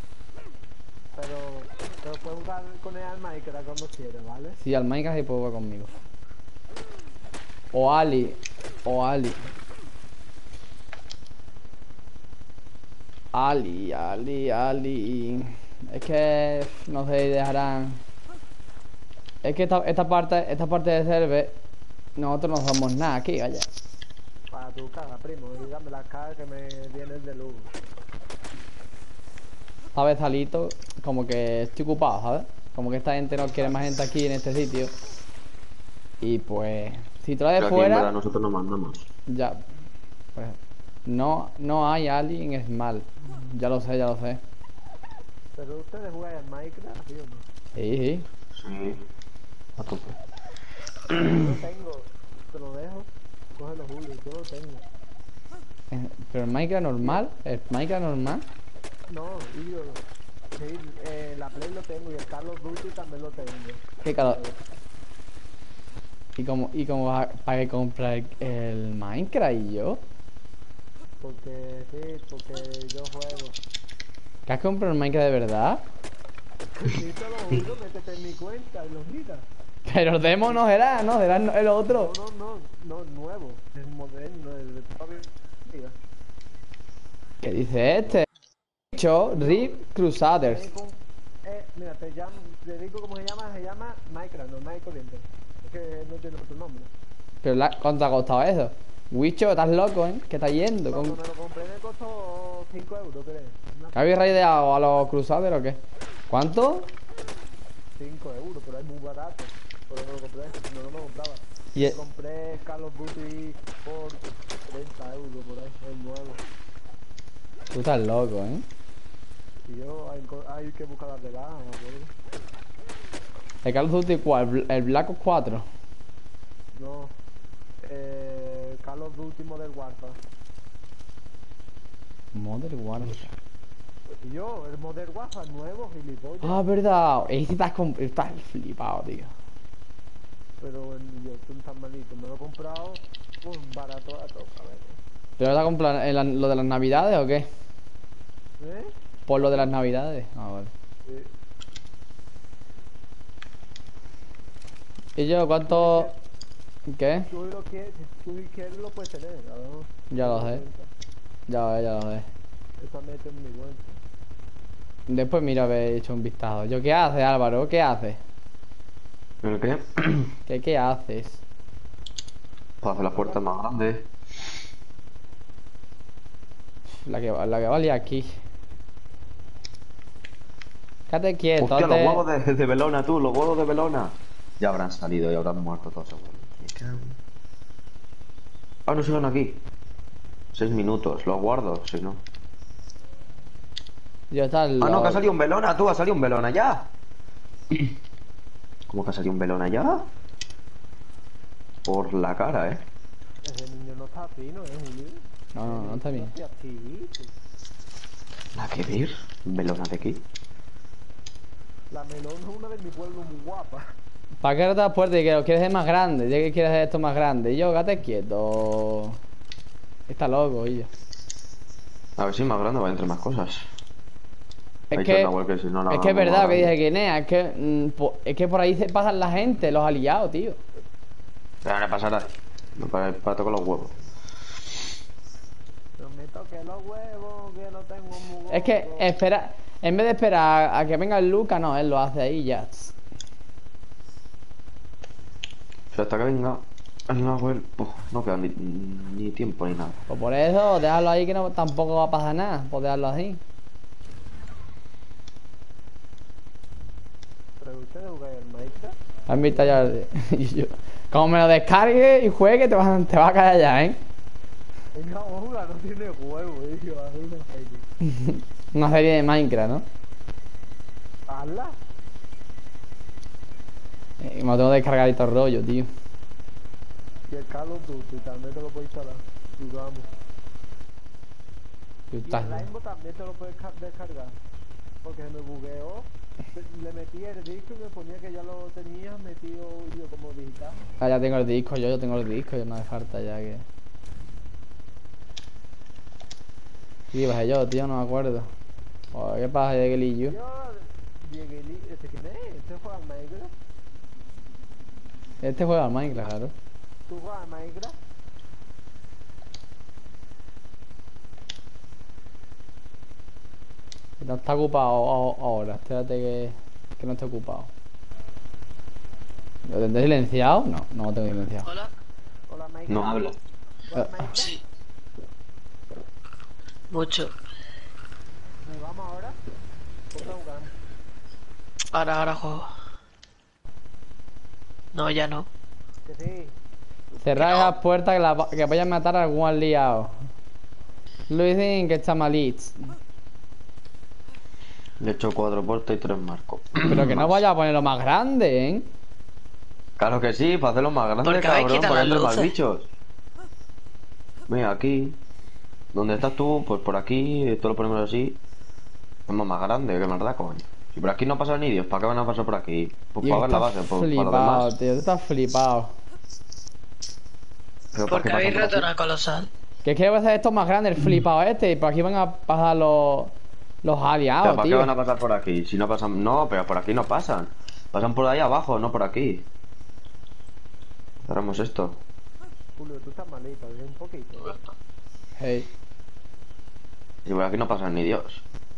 S3: Pero puedes jugar con él al Minecraft cuando quieras, ¿vale?
S1: Sí, al Minecraft sí puedo jugar conmigo. O Ali. O Ali. Ali. Es que no sé si dejarán. Es que esta parte de server, nosotros no somos nada aquí, vaya.
S3: Para tu cara, primo, dígame la cara que me vienes de luz.
S1: ¿Sabes, Zalito? Como que estoy ocupado, ¿sabes? Como que esta gente no quiere más gente aquí en este sitio. Y pues, si traes
S2: Pero aquí en verdad
S1: fuera,
S2: nosotros no mandamos.
S1: ya. Pues, no hay alien small. Ya lo sé.
S3: Pero ustedes juegan en Minecraft, ¿sí o no?
S1: Sí.
S2: Sí. A tope.
S3: Yo lo tengo, te lo dejo. Cógelo, Julio, yo lo tengo.
S1: Pero el Minecraft normal,
S3: No, y yo, sí, la Play lo tengo y el Carlos Duty también lo tengo.
S1: ¿Qué calor? ¿Y cómo vas para que comprar el Minecraft y yo?
S3: Porque yo juego.
S1: ¿Que has comprado el Minecraft de verdad?
S3: Si te lo juro, métete en mi cuenta y lo miras.
S1: Pero el demo no será el otro.
S3: No, nuevo, es moderno, el de toda mi vida.
S1: ¿Qué dice este? Dicho Rip Crusaders.
S3: Mira, te digo cómo se llama Minecraft, no Minecraft corriente. Es que no tiene otro nombre.
S1: Pero ¿cuánto ha costado eso? Wicho, estás loco, ¿eh? ¿Qué estás yendo?
S3: Cuando me lo compré me costó 5 euros, creo.
S1: ¿Que habéis raideado a los Crusaders o qué? ¿Cuánto?
S3: 5 euros, pero es muy barato. Por eso lo compré, no lo compraba.
S1: Y
S3: Compré Call of Duty por 30 euros por ahí, el nuevo.
S1: tú estás loco, ¿eh?
S3: Y yo hay que buscar las de baja, ¿me acuerdo?
S1: ¿El Call of Duty cuál? ¿El Black Ops 4?
S3: No, Call of Duty Modern Warfare.
S1: Modern Warfare.
S3: Y yo, el Modern Warfare nuevo, gilipollas.
S1: Ah, verdad. Ese estás flipado, tío.
S3: Pero yo estoy tan malito, me lo he comprado pues barato a toca, a ver.
S1: ¿Pero vas a comprar lo de las navidades o qué?
S3: ¿Eh?
S1: ¿Por lo de las navidades? Ah, vale. ¿Y yo cuánto...? ¿Qué?
S3: Tú lo quieres, si tú quieres lo puedes tener, ¿no?
S1: Ya lo sé. Ya lo sé.
S3: Esa mete en mi cuenta.
S1: Después mira haber hecho un vistazo. ¿Yo qué haces, Álvaro? ¿Qué haces?
S2: ¿El qué?
S1: ¿Qué haces?
S2: Para hacer las puertas más grandes.
S1: La que valía aquí. Quédate quieto.
S2: Hostia, los huevos de Belona, tú, los huevos de Belona. Ya habrán salido y habrán muerto todos seguro. Ah, no siguen aquí. 6 minutos, los guardo, si no.
S1: Yo estás
S2: Ah, no,
S1: loco.
S2: que ha salido un Belona, tú, ha salido un Belona ya. ¿Cómo que ha salido un Belona ya? Por la cara,
S3: Ese niño no está fino, Julio.
S1: No está bien.
S3: Hostia, sí.
S2: ¿La que ver? ¿Belona de qué?
S3: La melón es una de mi pueblo muy guapa.
S1: ¿Para qué rotas puertas? Y que lo quieres hacer más grande. Ya que quieres hacer esto más grande. Y yo, quédate quieto. Está loco, y yo.
S2: A ver si más grande va a entrar más cosas.
S1: Es
S2: Ha dicho
S1: que,
S2: el Nahuel que si no la
S1: es que es
S2: hagamos más
S1: verdad lo que
S2: grande.
S1: dice Guinea. Es que por ahí se pasan la gente, los aliados, tío.
S2: Pero no pasará. No para tocar los huevos.
S3: No me toques los huevos, que lo tengo muy
S1: Es que
S3: gordo.
S1: espera, en vez de esperar a que venga el Luca, no, él lo hace ahí ya.
S2: O sea, hasta que venga el Nahuel, no queda ni tiempo ni nada.
S1: Pues por eso, déjalo ahí que no, tampoco va a pasar nada. Pues déjalo así.
S3: ¿Pero ustedes jugáis el Minecraft?
S1: ¿Has visto ya? Y yo, como me lo descargue y juegue, te va a caer ya, ¿eh?
S3: Venga, hola, no tiene huevo, tío. Haz una serie.
S1: Una serie de Minecraft, ¿no?
S3: Hazla.
S1: Me lo tengo descargadito el rollo, tío.
S3: Y el Call of Duty también te lo puedes instalar. Jugamos.
S1: Tú
S3: Y
S1: estás-
S3: el Rainbow también te lo puedes descargar. Porque se me bugueó. Le metí el disco y me ponía que ya lo tenía metido yo como digital.
S1: Ah, ya tengo el disco, yo tengo el disco, ya no hace falta ya que... ¿Qué bajé yo, tío? No me acuerdo. Joder, ¿qué pasa, Dieguilillo?
S3: Yo, Diegueli, ¿este quién es? ¿Este juega al Minecraft?
S1: Este juega al Minecraft, claro.
S3: ¿Tú juegas al Minecraft?
S1: No está ocupado ahora, espérate que no esté ocupado. ¿Lo tendré silenciado? No, no lo tengo silenciado.
S5: Hola.
S3: Hola Minecraft.
S2: No habla.
S3: ¿Juegas Minecraft?
S5: Sí. Mucho.
S3: ¿Jugamos ahora? ¿Por qué jugamos?
S5: Ahora juego. No, ya no.
S3: Que sí.
S1: Cerrad esas puertas que vayan a matar a algún aliado. Luis que está malit.
S2: Le he hecho 4 puertas y 3 marcos.
S1: Pero que no vaya a ponerlo más grande, ¿eh?
S2: Claro que sí, para hacerlo más grande,
S5: Porque habéis
S2: cabrón,
S5: quitado
S2: para que
S5: las
S2: entre más
S5: luces.
S2: bichos. Mira, aquí. Donde estás tú, pues por aquí, esto lo ponemos así. Es más grande, que verdad, coño. Si por aquí no pasan ni Dios, ¿para qué van a pasar por aquí? Pues
S1: Tío,
S2: para ver la base,
S1: estás
S2: pues para lo
S1: flipado,
S2: demás.
S1: tío, tú estás flipado.
S2: Pero ¿para
S5: Porque
S2: qué
S5: habéis
S2: pasan por
S5: roto
S2: aquí?
S5: una colosal.
S1: Que es que va a ser esto más grande, el flipado este, y por aquí van a pasar los
S2: Pero
S1: aliados,
S2: ¿para qué
S1: tío.
S2: van a pasar por aquí? Si no pasan... No, pero por aquí no pasan. Pasan por ahí abajo, no por aquí. Cerramos esto.
S3: Julio, tú estás malito, ¿eh? Un poquito.
S1: Hey.
S2: Y por aquí no pasa ni Dios.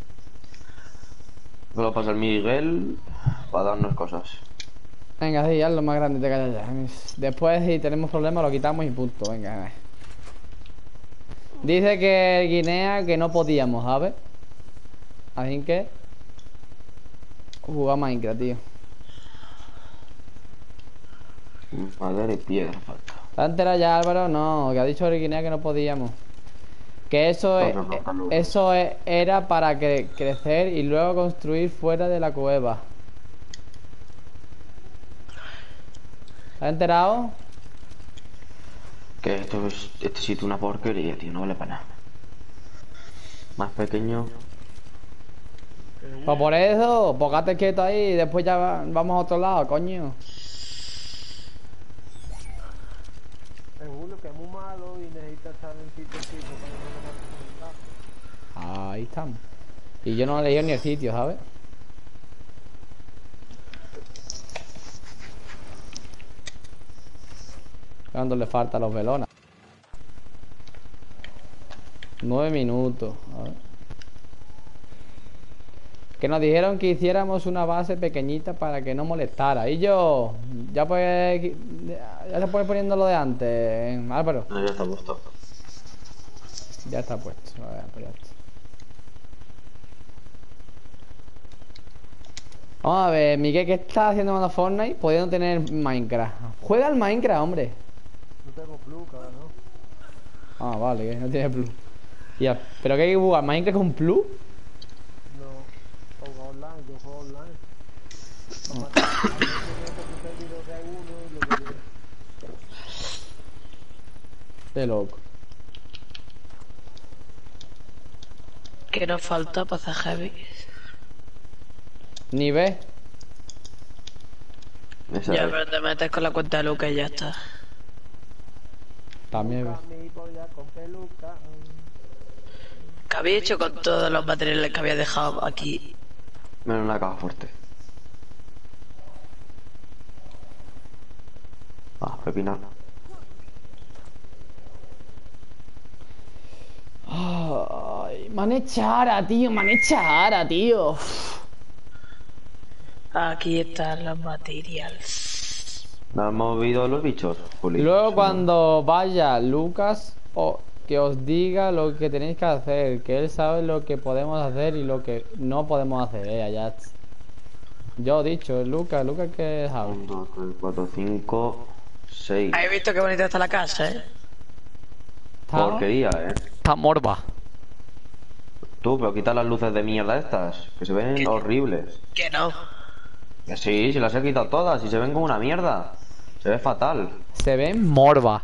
S2: Solo pasa el Miguel para darnos cosas.
S1: Venga, sí, hazlo más grande, te callas ya. Después, si tenemos problemas, lo quitamos y punto. Venga, venga. Dice que Guinea que no podíamos, ¿sabes? Así que... Jugar Minecraft, tío.
S2: Madera y piedra falta.
S1: ¿Te has enterado ya, Álvaro? No, que ha dicho Guinea que no podíamos. Que era para crecer y luego construir fuera de la cueva. ¿Te has enterado?
S2: Que esto es... Este sitio es una porquería, tío. No vale para nada. Más pequeño.
S1: Pues por eso, póngate quieto ahí y después ya vamos a otro lado, coño.
S3: El Julio que es muy malo y necesita estar en sitio fijo para que no lo mate.
S1: Ahí estamos. Y yo no he leído ni el sitio, ¿sabes? ¿Cuánto le falta a los velonas? 9 minutos. A ver. Que nos dijeron que hiciéramos una base pequeñita para que no molestara. Y yo, ya se puede poniendo lo de antes, Álvaro.
S2: No, ya está puesto.
S1: Ya está puesto. A ver, pues ya está. Vamos a ver, Miguel, ¿qué estás haciendo con Fortnite? Pudiendo tener Minecraft. Juega al Minecraft, hombre.
S3: No tengo plus, cabrón, ¿no?
S1: Ah, vale, que no tiene plus. Ya, ¿pero qué hay que jugar? ¿Minecraft con plus?
S3: No. Juego online, yo juego online. Vamos a hacer el video que hay uno y lo que viene.
S1: De loco.
S5: ¿Qué nos falta para hacer heavy?
S1: Ni ves.
S2: Esa
S5: Ya,
S2: es.
S5: pero te metes con la cuenta de Lucas y ya está.
S1: También.
S3: Busca mi polla con peluca.
S5: ¿Qué había hecho con todos los materiales que había dejado aquí?
S2: Menos una caja fuerte. Ah, pepina.
S1: Ay, me han echado, tío, me han echado, tío.
S5: Aquí están los materiales.
S2: ¿No hemos movido los bichos, Juli?
S1: Luego
S2: Sí,
S1: cuando vaya Lucas, que os diga lo que tenéis que hacer, que él sabe lo que podemos hacer y lo que no podemos hacer, Ajax. Yo he dicho, Lucas que
S2: ¿no?
S1: sabe.
S2: 1, 2, 3, 4, 5, 6.
S5: ¿Habéis visto qué bonita está la casa,
S2: Porquería,
S1: Está morba.
S2: Tú, pero quita las luces de mierda estas, que se ven horribles.
S5: Que no.
S2: Que sí, se las he quitado todas y se ven como una mierda. Se ve fatal.
S1: Se ve morba.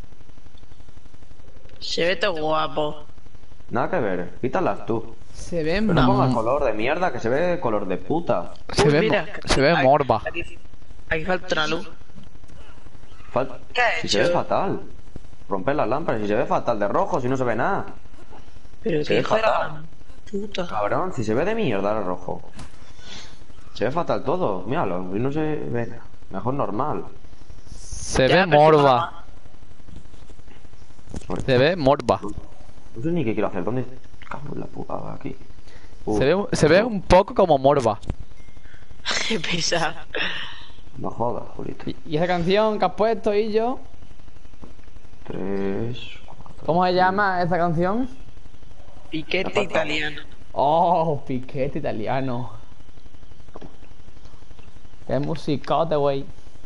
S5: Se ve todo guapo.
S2: Nada que ver, quítalas tú.
S1: Se ve
S2: Pero no pongas color de mierda, que se ve color de puta.
S1: Se
S5: Uy,
S1: ve,
S5: mira,
S1: se ve
S5: aquí-
S1: morba.
S5: Aquí falta una luz. ¿Qué ha
S2: Si
S5: hecho?
S2: se ve fatal. Romper las lámparas, si se ve fatal de rojo, si no se ve nada.
S5: Pero
S2: Se
S5: qué
S2: ve
S5: hijo de
S2: fatal.
S5: la puta.
S2: Cabrón, si se ve de mierda el rojo. Se ve fatal todo, míralo, y no se ve nada. Mejor normal.
S1: Se
S5: Ya,
S1: ve
S5: pero
S1: morba.
S2: Joder,
S1: Se ve morba.
S2: no sé ni qué quiero hacer, ¿dónde? Cago en la puta, aquí.
S1: Se ve un poco como morba.
S5: Qué pesado.
S2: No jodas, Julito.
S1: Y esa canción que has puesto y yo,
S2: 3.
S1: ¿cómo se llama esa canción?
S5: Piquete italiano.
S1: Oh, piquete italiano. Qué musicote, güey.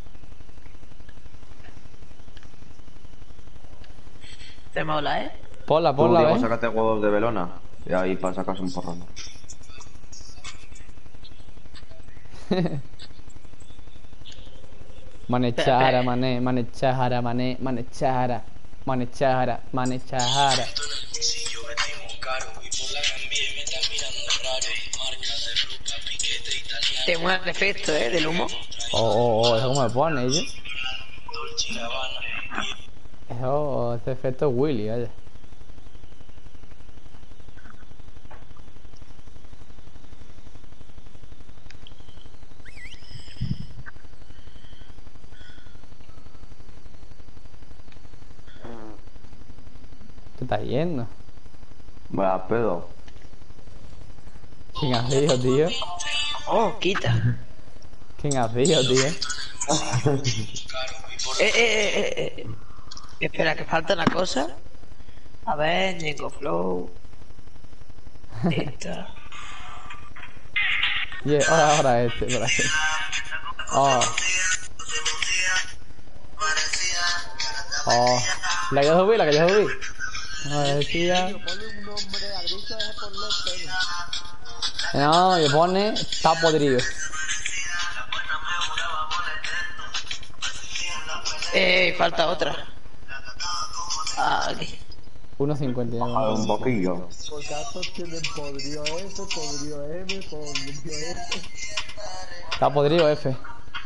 S5: Te mola,
S1: Ponla,
S2: Tú,
S1: ponla,
S2: Diego,
S1: ¿ves?
S2: sácate huevos de velona. Y ahí para sacarse un porrón.
S1: Manechara, mané, manechara, mané, manechara, manechara, manechara.
S5: Te mola el efecto, del humo.
S1: Eso como me pone, ¿eh? Eso, este efecto es Willy, vaya. ¿Te estás yendo?
S2: Vaya pedo.
S1: ¿Quién ha sido, tío?
S5: Oh, quita.
S1: ¿Quién ha sido, tío?
S5: Espera, que falta una cosa. A ver, Ñengo Flow. Esta.
S1: Yeah, ahora este, por aquí. Oh. Oh. La que yo subí, la que yo subí. No, decía.
S3: Ponle un nombre al bicho ese, ponle pelo.
S1: No, le pone. Está podrido.
S5: Falta otra. Aquí.
S1: 1.59.
S2: Un poquillo.
S3: Por caso tienen podrido F, podrido M, podrido F.
S1: Está podrido F.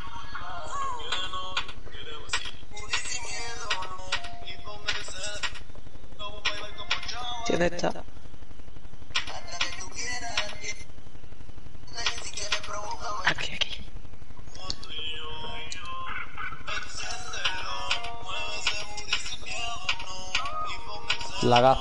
S5: ¿Dónde está? Aquí.
S1: La gafa.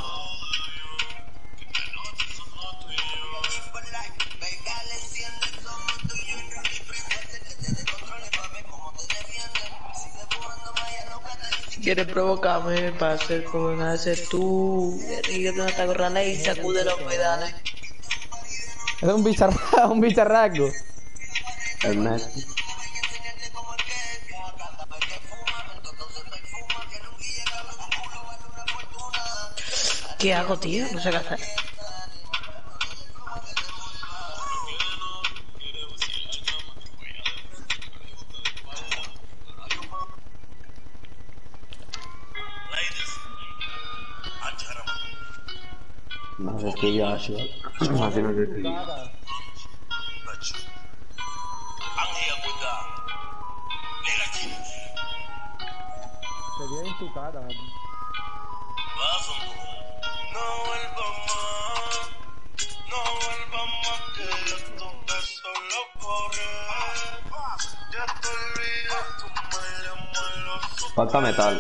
S5: Quieres provocarme para ser como naces tú. Ríete una tacorrala y sacude los pedales.
S1: Es un bicharraco, un bicharraco.
S2: El net.
S5: ¿Qué hago, tío? No sé qué hacer.
S2: No sé qué ya así. Así no sé qué.
S3: Sería en tu cara.
S2: Falta metal.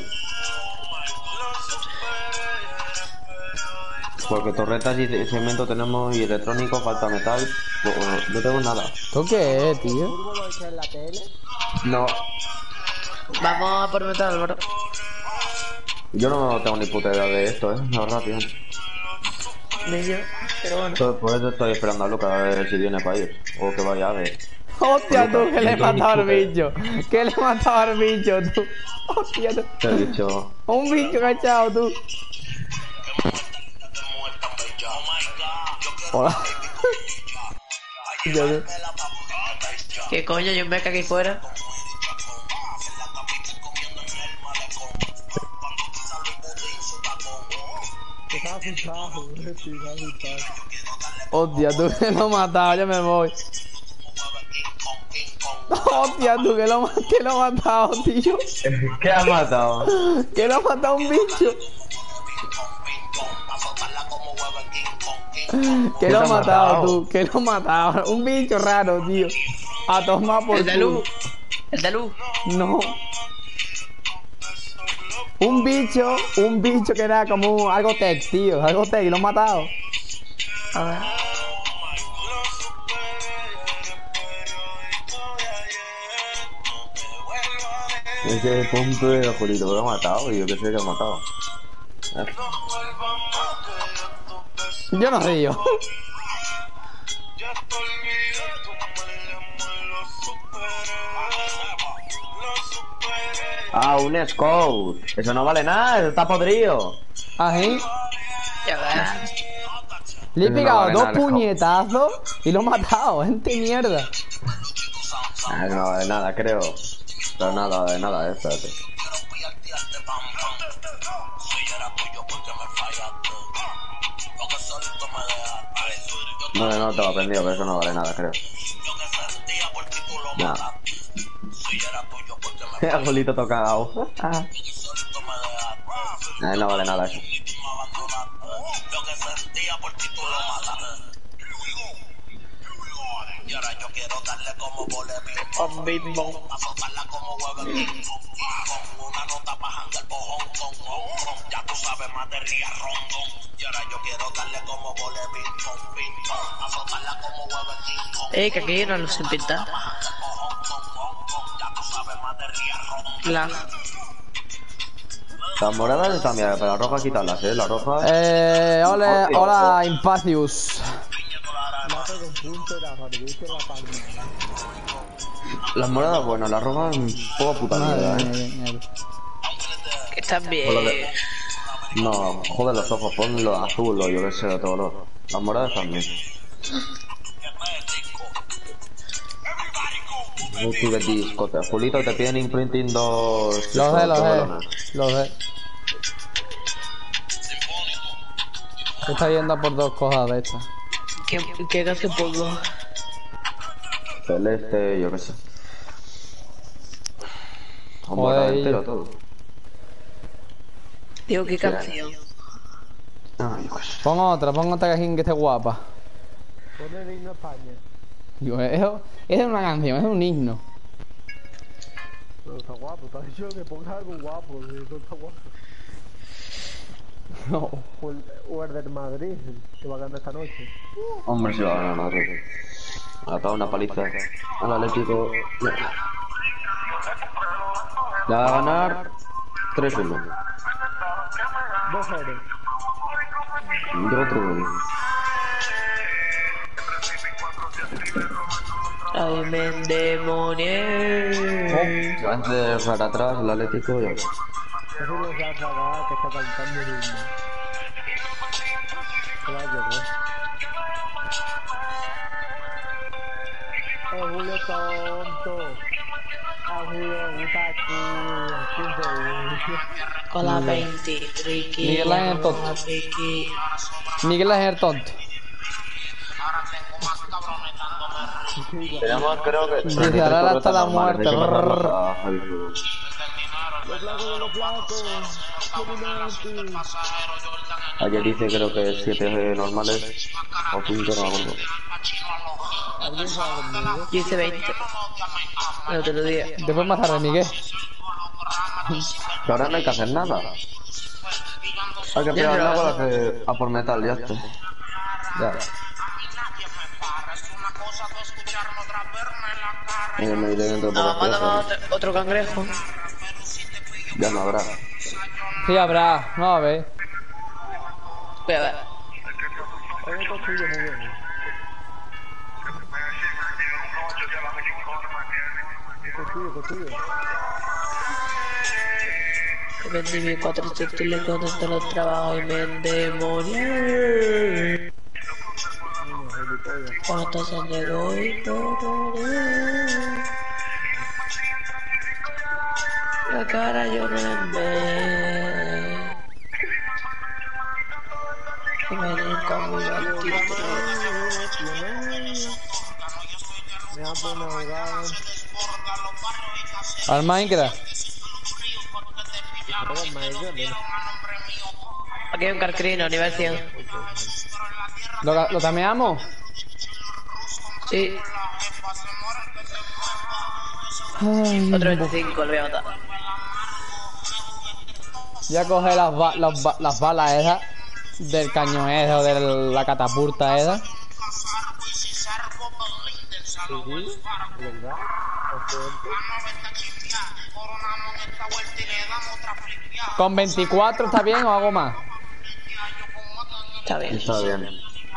S2: Porque torretas y cemento tenemos y electrónico, falta metal. No tengo nada.
S1: ¿Tú qué es, tío?
S3: ¿Turbo lo echas en la tele?
S2: No,
S5: Vamos a por metal, Álvaro.
S2: yo no tengo ni puta idea de esto, la verdad, tío.
S5: Ni yo, pero bueno.
S2: Por eso estoy esperando a Lucas a ver si viene para ir. O que vaya a ver.
S1: Hostia, tú, que le he matado al bicho. Que le he matado al bicho, tú. Hostia, tú.
S2: Te he dicho.
S1: Un bicho que ha echado, tú. Hola. Yo,
S5: ¿Qué coño? Yo me aquí fuera.
S3: Que estaba asustado, sí, estaba asustado.
S1: hostia, tú, que lo he matado, ya me voy. Hostia, tú, que lo he matado, tío.
S2: ¿Qué has matado?
S1: Que lo ha matado un bicho. Que lo ha matado, tú. Que lo ha matado. Un bicho raro, tío. A tomar por
S5: El de
S1: culo.
S5: luz. El de luz.
S1: No. Un bicho que era como algo tech, tío. Algo tech, y lo ha matado.
S5: A ver.
S2: Ese punto de Julito lo ha matado y yo que sé que ha matado.
S1: Yo no río.
S2: Ah, un scout. Eso no vale nada, eso está podrido.
S1: Así.
S5: Ya ves.
S1: Le he
S2: Eso no
S1: pegado
S2: vale
S1: dos
S2: nada, Alejo.
S1: puñetazos y lo he matado. Gente mierda.
S2: Ah, no vale nada, creo. Pero nada de nada, espérate. No te lo he aprendido, pero eso no vale nada, creo. Nada. Julito tocado. No vale nada eso.
S5: Con Big Bong. Que aquí hay una luz sin pintar. La.
S2: Las moradas están bien, pero las rojas quitarlas, las rojas.
S1: Hola, hola, Impacius.
S3: Mate con punto era jardín la palma.
S2: Las moradas, bueno, las rojas, un poco puta mierda,
S1: Madre mía,
S5: Que están
S2: Por lo
S5: bien.
S2: de- No, joder los ojos, ponlo azul o yo que sé, de todo lo. Las moradas también. Multi de discote. Julito, te piden imprinting dos.
S1: Los sé,
S2: dos
S1: los
S2: velones.
S1: sé. Los sé. Se está yendo a por dos cosas de estas.
S5: ¿Qué canción pongo?
S2: Celeste, yo qué sé. Con
S1: Joder,
S2: morado
S1: y-
S2: entero todo.
S5: Digo, ¿qué canción?
S2: Ah, yo qué sé.
S1: Pon otra que esté guapa.
S3: Pone el himno a España.
S1: Digo, eso es una canción, es un himno.
S3: Pero está guapo, te has dicho que pongas algo guapo, eso está guapo.
S1: No.
S3: O el del Madrid, que va a ganar esta noche.
S2: Hombre, si va a ganar, no sé. Ha dado una paliza al Atlético. La va a ganar 3-1.
S3: 2-0.
S2: Yo otro gol.
S5: Ay, me endemonié.
S2: Antes de dejar atrás el Atlético, ya.
S3: Eso es lo que has pagado, que está cantando el himno. Claro, Julio tonto. Julio Utaku. ¿Quién fue?
S5: Con la 20, Ricky.
S1: Miguel Ángel tonto.
S5: Ricky.
S1: Miguel Ángel tonto.
S2: Tenemos, creo que.
S1: Disparar hasta la muerte.
S3: Los blancos de los blancos. Illuminati.
S2: Ayer hice creo que 7 normales o 5, no me acuerdo.
S3: ¿Alguien juega conmigo?
S5: Yo hice 20. El otro día.
S1: Después más tarde, Miguel.
S2: Que ahora no hay que hacer nada. Hay que pegar una bola que a por metal, ya está.
S1: Ya.
S2: Me iré dentro de
S5: No,
S2: poco
S5: mátame
S2: tiempo.
S5: otro cangrejo.
S2: Ya no habrá.
S1: Sí, habrá. No, a ver.
S5: Voy a ver.
S3: Oye, construye muy bien. Construye.
S5: Vendí mis 4 textiles con todos los trabajos y me endemonié. ¿Cuántos años llegó y la cara yo no ve. Y me dedico a mi artículo.
S3: Me han puesto a jugar.
S1: Al Minecraft.
S5: Aquí hay un carcrino, nivel 100.
S1: ¿Lo tameamos?
S5: Sí,
S1: Ay,
S5: otro 25, lo voy a matar.
S1: ya coge las balas esas del cañón ese o de la catapulta esa.
S3: ¿Verdad?
S1: ¿Con 24 está bien o hago más?
S5: Está bien.
S2: Está bien.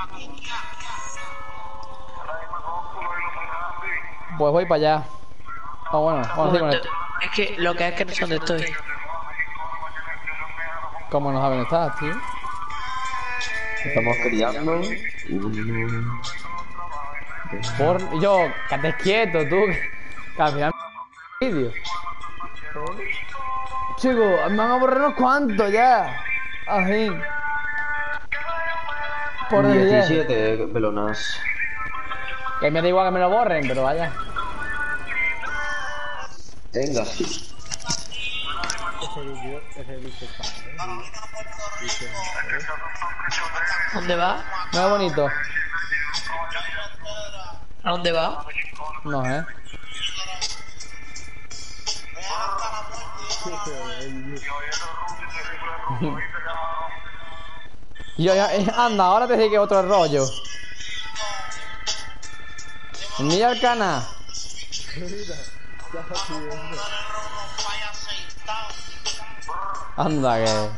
S1: Pues voy para allá. Ah, bueno, vamos a ir con esto.
S5: Es que lo que es que no sé dónde estoy.
S1: ¿Cómo no saben dónde estás, tío?
S2: Estamos criando.
S1: Yo, que estés quieto, tú. Que al final vídeo. Chicos, me van a borrar unos cuantos ya. Así. Por
S2: 17 pelonas.
S1: Que me da igual que me lo borren, pero vaya.
S2: Venga.
S3: Ese vídeo está,
S5: ¿Dónde va?
S1: ¿No es bonito?
S5: ¿A dónde va?
S1: No, Yo ya, anda, ahora te sigue otro rollo. Ni Arcana. Anda que.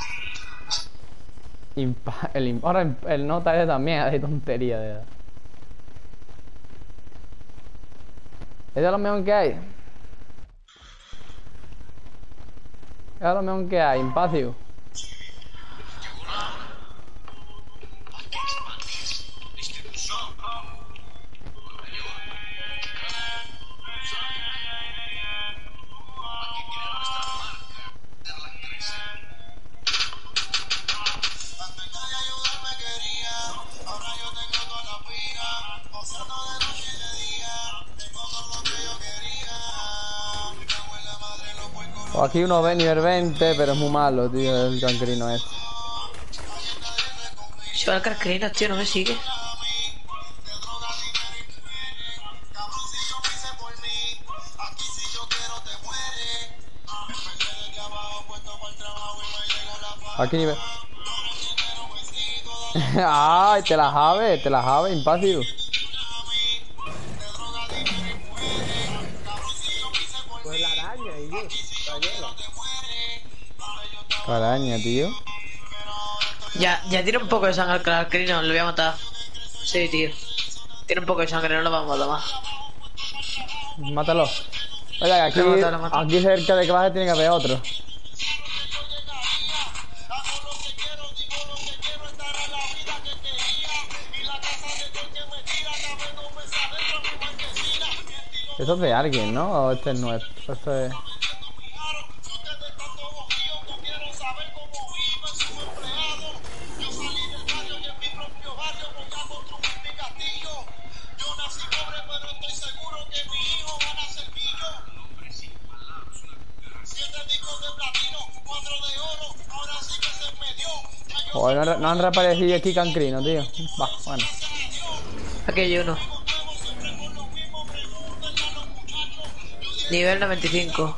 S1: Ahora el nota ese también de tontería de edad. ¿Es lo mejor que hay? Es lo mejor que hay, Impacio. Aquí uno ve nivel 20, pero es muy malo, tío, el cancrino este.
S5: Si va al carcrino, tío, no me sigue.
S1: Aquí nivel. Ay, te la sabes, Impacio.
S3: Pues la araña y yo.
S1: Caraña, tío.
S5: Ya tiene un poco de sangre al carcrino, lo voy a matar. Sí, tío. Tiene un poco de sangre, no lo vamos a matar más.
S1: Mátalo. Oye, aquí,
S5: Lo mato.
S1: aquí cerca de clase tiene que haber otro. Esto es de alguien, ¿no? O este es nuestro. Esto es... Joder, no han reaparecido aquí Cancrino, tío. Va, bueno.
S5: Aquí hay uno. Nivel 95.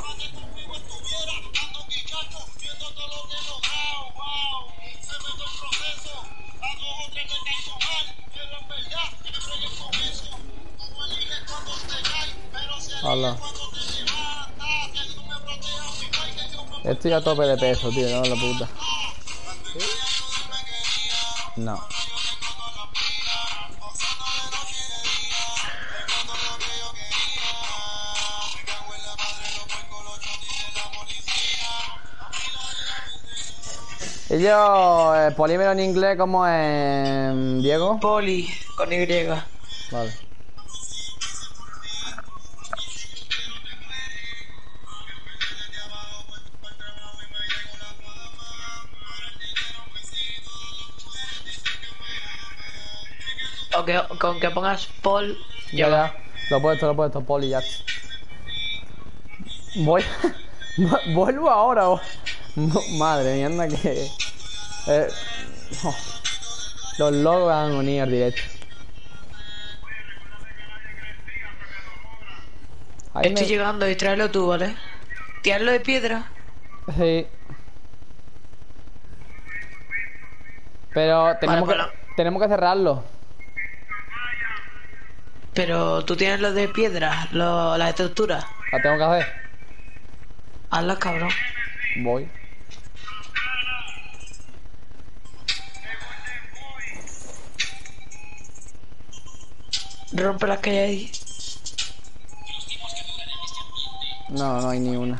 S1: Hola. Estoy a tope de peso, tío, no la puta. No. Y yo, polímero en inglés, ¿cómo es, Diego?
S5: Poli, con Y.
S1: Vale.
S5: Con que pongas Pol.
S1: Ya. Lo he puesto, Poli, ya. Voy. Vuelvo ahora. No, madre mía, anda que. Oh. Los logos van a unir directo. Ahí
S5: Estoy llegando y tráelo tú, ¿vale? Tirarlo de piedra.
S1: Sí. Pero
S5: Vale.
S1: tenemos que cerrarlo.
S5: Pero tú tienes lo de piedra, las estructuras.
S1: La tengo que hacer.
S5: Hazlas, cabrón.
S1: Voy.
S5: Rompe las que hay ahí.
S1: No, no hay ni una.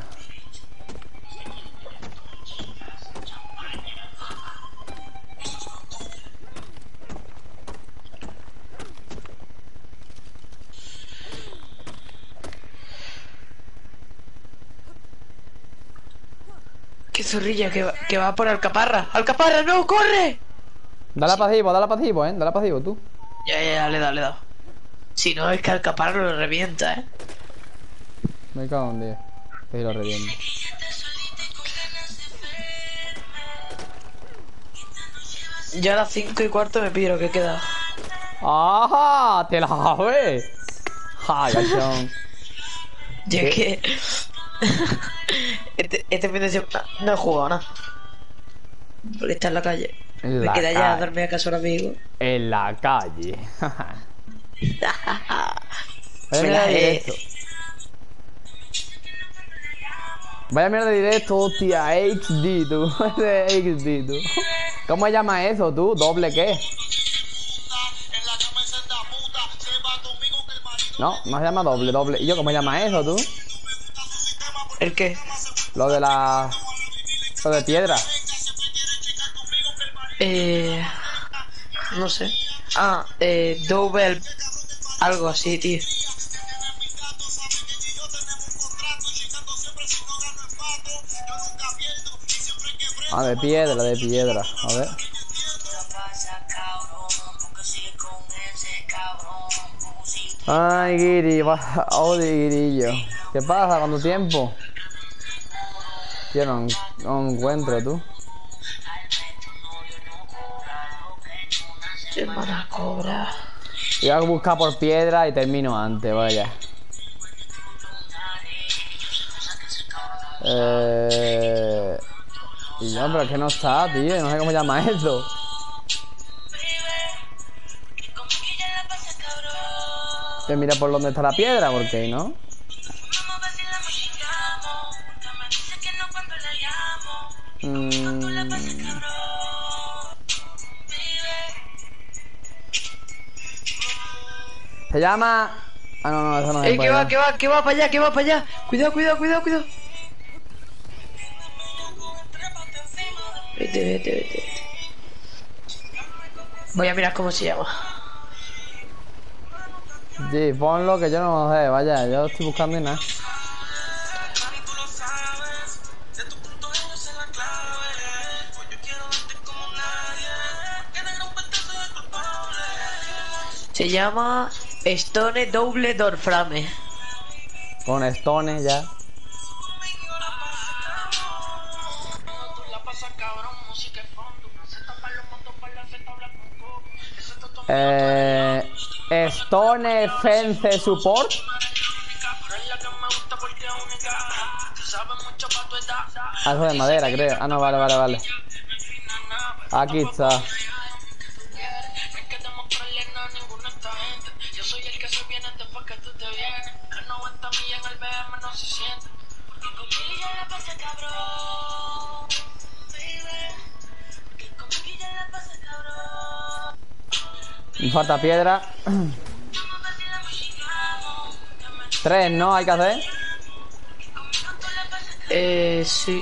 S5: Qué zorrilla que va por Alcaparra. ¡Alcaparra, no! ¡Corre!
S1: Dale pasivo, dale pasivo tú.
S5: Ya, le he dado. Si no, es que Alcaparra lo revienta,
S1: Me cago en 10. Que lo reviento.
S5: Ya a las 5:15 me pido que queda.
S1: ¡Ah! ¡Te la ves! ¡Ja, gachón!
S5: Y es que... este fin de semana no he jugado nada. Porque está en la calle.
S1: En
S5: Me
S1: la
S5: queda ya
S1: calle.
S5: a dormir a casa de un amigo.
S1: En la calle. Vaya
S5: Me
S1: mierda
S5: la
S1: de
S5: he...
S1: directo. Vaya mierda de directo, hostia. HD, tú. HD, tú. ¿Cómo se llama eso, tú? ¿Doble qué? No, no se llama doble. ¿Y yo cómo se llama eso, tú?
S5: ¿El qué?
S1: Lo de la... Lo de piedra.
S5: No sé. Double... Algo así, tío.
S1: Ah, de piedra. A ver. Ay, Guiri, Guirillo. ¿Qué pasa con tu tiempo? Yo no encuentro, tú.
S5: Se van a cobrar.
S1: Voy a buscar por piedra y termino antes, vaya. Y yo, pero es que no está, tío. No sé cómo se llama eso. Que mira por dónde está la piedra, porque no. Se llama... Ah, no, eso no es.
S5: Que va para allá. Cuidado. Vete. Voy a mirar cómo se llama.
S1: Sí, ponlo que yo no lo sé, vaya, yo estoy buscando y nada.
S5: Se llama Stone Double Doorframe.
S1: Con Stone ya. Stone Fence Support. Algo de madera, creo. Ah, no, vale. Aquí está. Me falta piedra. 3, ¿no? Hay que hacer.
S5: Sí.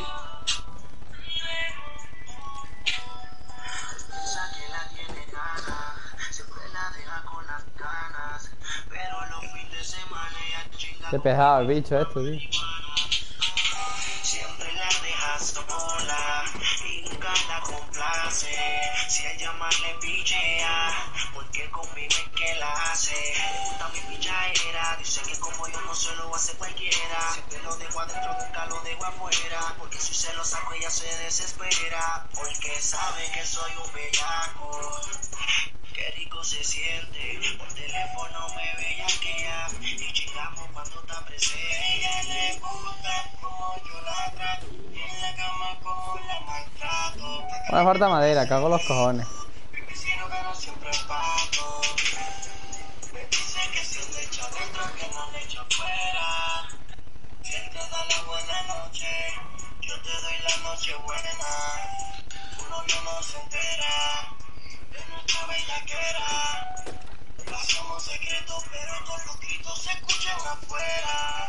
S1: Qué pesado el bicho esto, tío.
S6: Siempre la dejas sola y nunca la complace. Si a ella más le pichea, porque conmigo es que la hace. Le gusta mi pichadera, dice que como yo no se lo hace cualquiera. Siempre lo dejo adentro, nunca lo dejo afuera. Porque si se lo saco ella se desespera. Porque sabe que soy un bellaco. Qué rico se siente, por teléfono me bellaquea y chingamos cuando está presente. Ella le gusta como yo la trato, y en la cama como la maltrato.
S1: Me falta madera, cago los cojones.
S6: Y si no gano siempre pago. Me dice que si le echo dentro que no le echo afuera. Si él te da la buena noche, yo te doy la noche buena. Tu novio no se entera de nuestra bellaquera. No somos secretos, pero todos los gritos se escuchan afuera.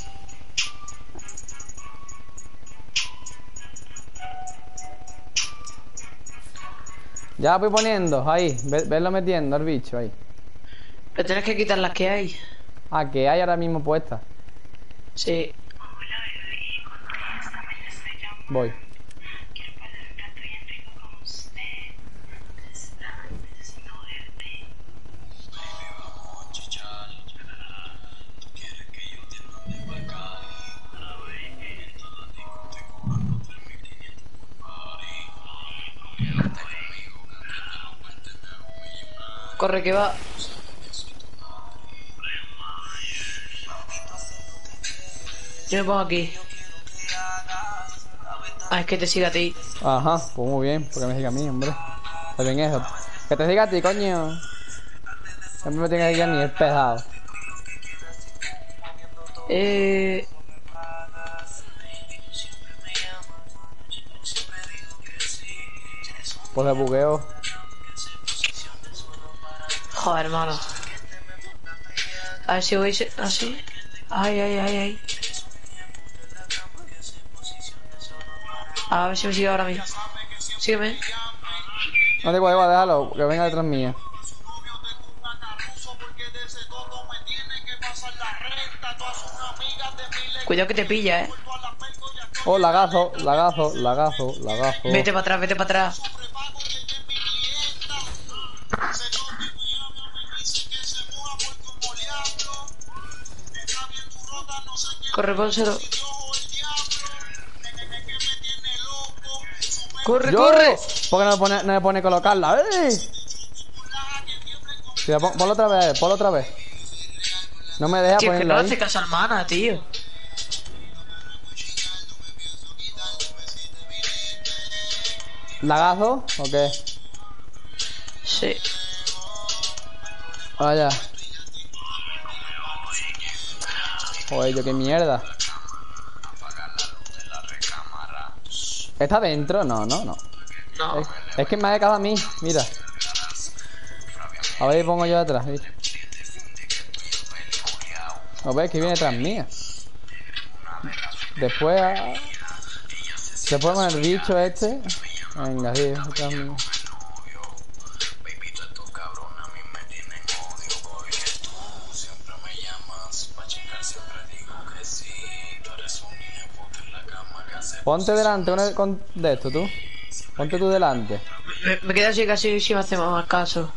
S1: Ya voy poniendo, ahí. Verlo metiendo el bicho ahí.
S5: Pero tienes que quitar las que hay.
S1: Ah, que hay ahora mismo puestas.
S5: Sí.
S1: Voy.
S5: Corre que va. Yo me pongo aquí. Ah, es que te siga a ti.
S1: Ajá, pues muy bien, porque me sigue a mí, hombre. Está bien eso. Que te siga a ti, coño. Siempre me tiene que seguir a mí, es pesado. Pues le bugueo.
S5: Joder, hermano. A ver si voy así. Ay. A ver si me sigue ahora mismo. Sígueme.
S1: No te igual, déjalo, que venga detrás mía.
S5: Cuidado que te pilla,
S1: Oh, lagazo.
S5: Vete para atrás. Corre, pónselo. Corre.
S1: ¿Por qué no me pone colocarla? Tira, ponlo otra vez. No me deja
S5: Tío, que no
S1: ponerla
S5: le
S1: ahí.
S5: hace caso al mana, tío.
S1: ¿Lagazo o qué?
S5: Sí.
S1: Vaya. Joder, yo qué mierda. ¿Está dentro? No.
S5: No.
S1: Es que me ha dejado a mí, mira. A ver, pongo yo detrás, mira. ¿No ves que viene detrás mía? Después con el bicho este. Venga, sí, detrás mío. Ponte delante de esto, tú. Ponte tú delante.
S5: Me quedo así casi si me hacemos más caso.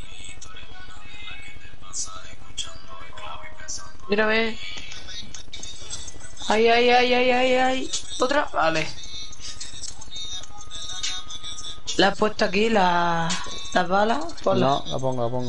S5: Mírame. Ay. Otra. Vale. ¿Le has puesto aquí las balas? Ponla.
S1: No, la pongo, la pongo.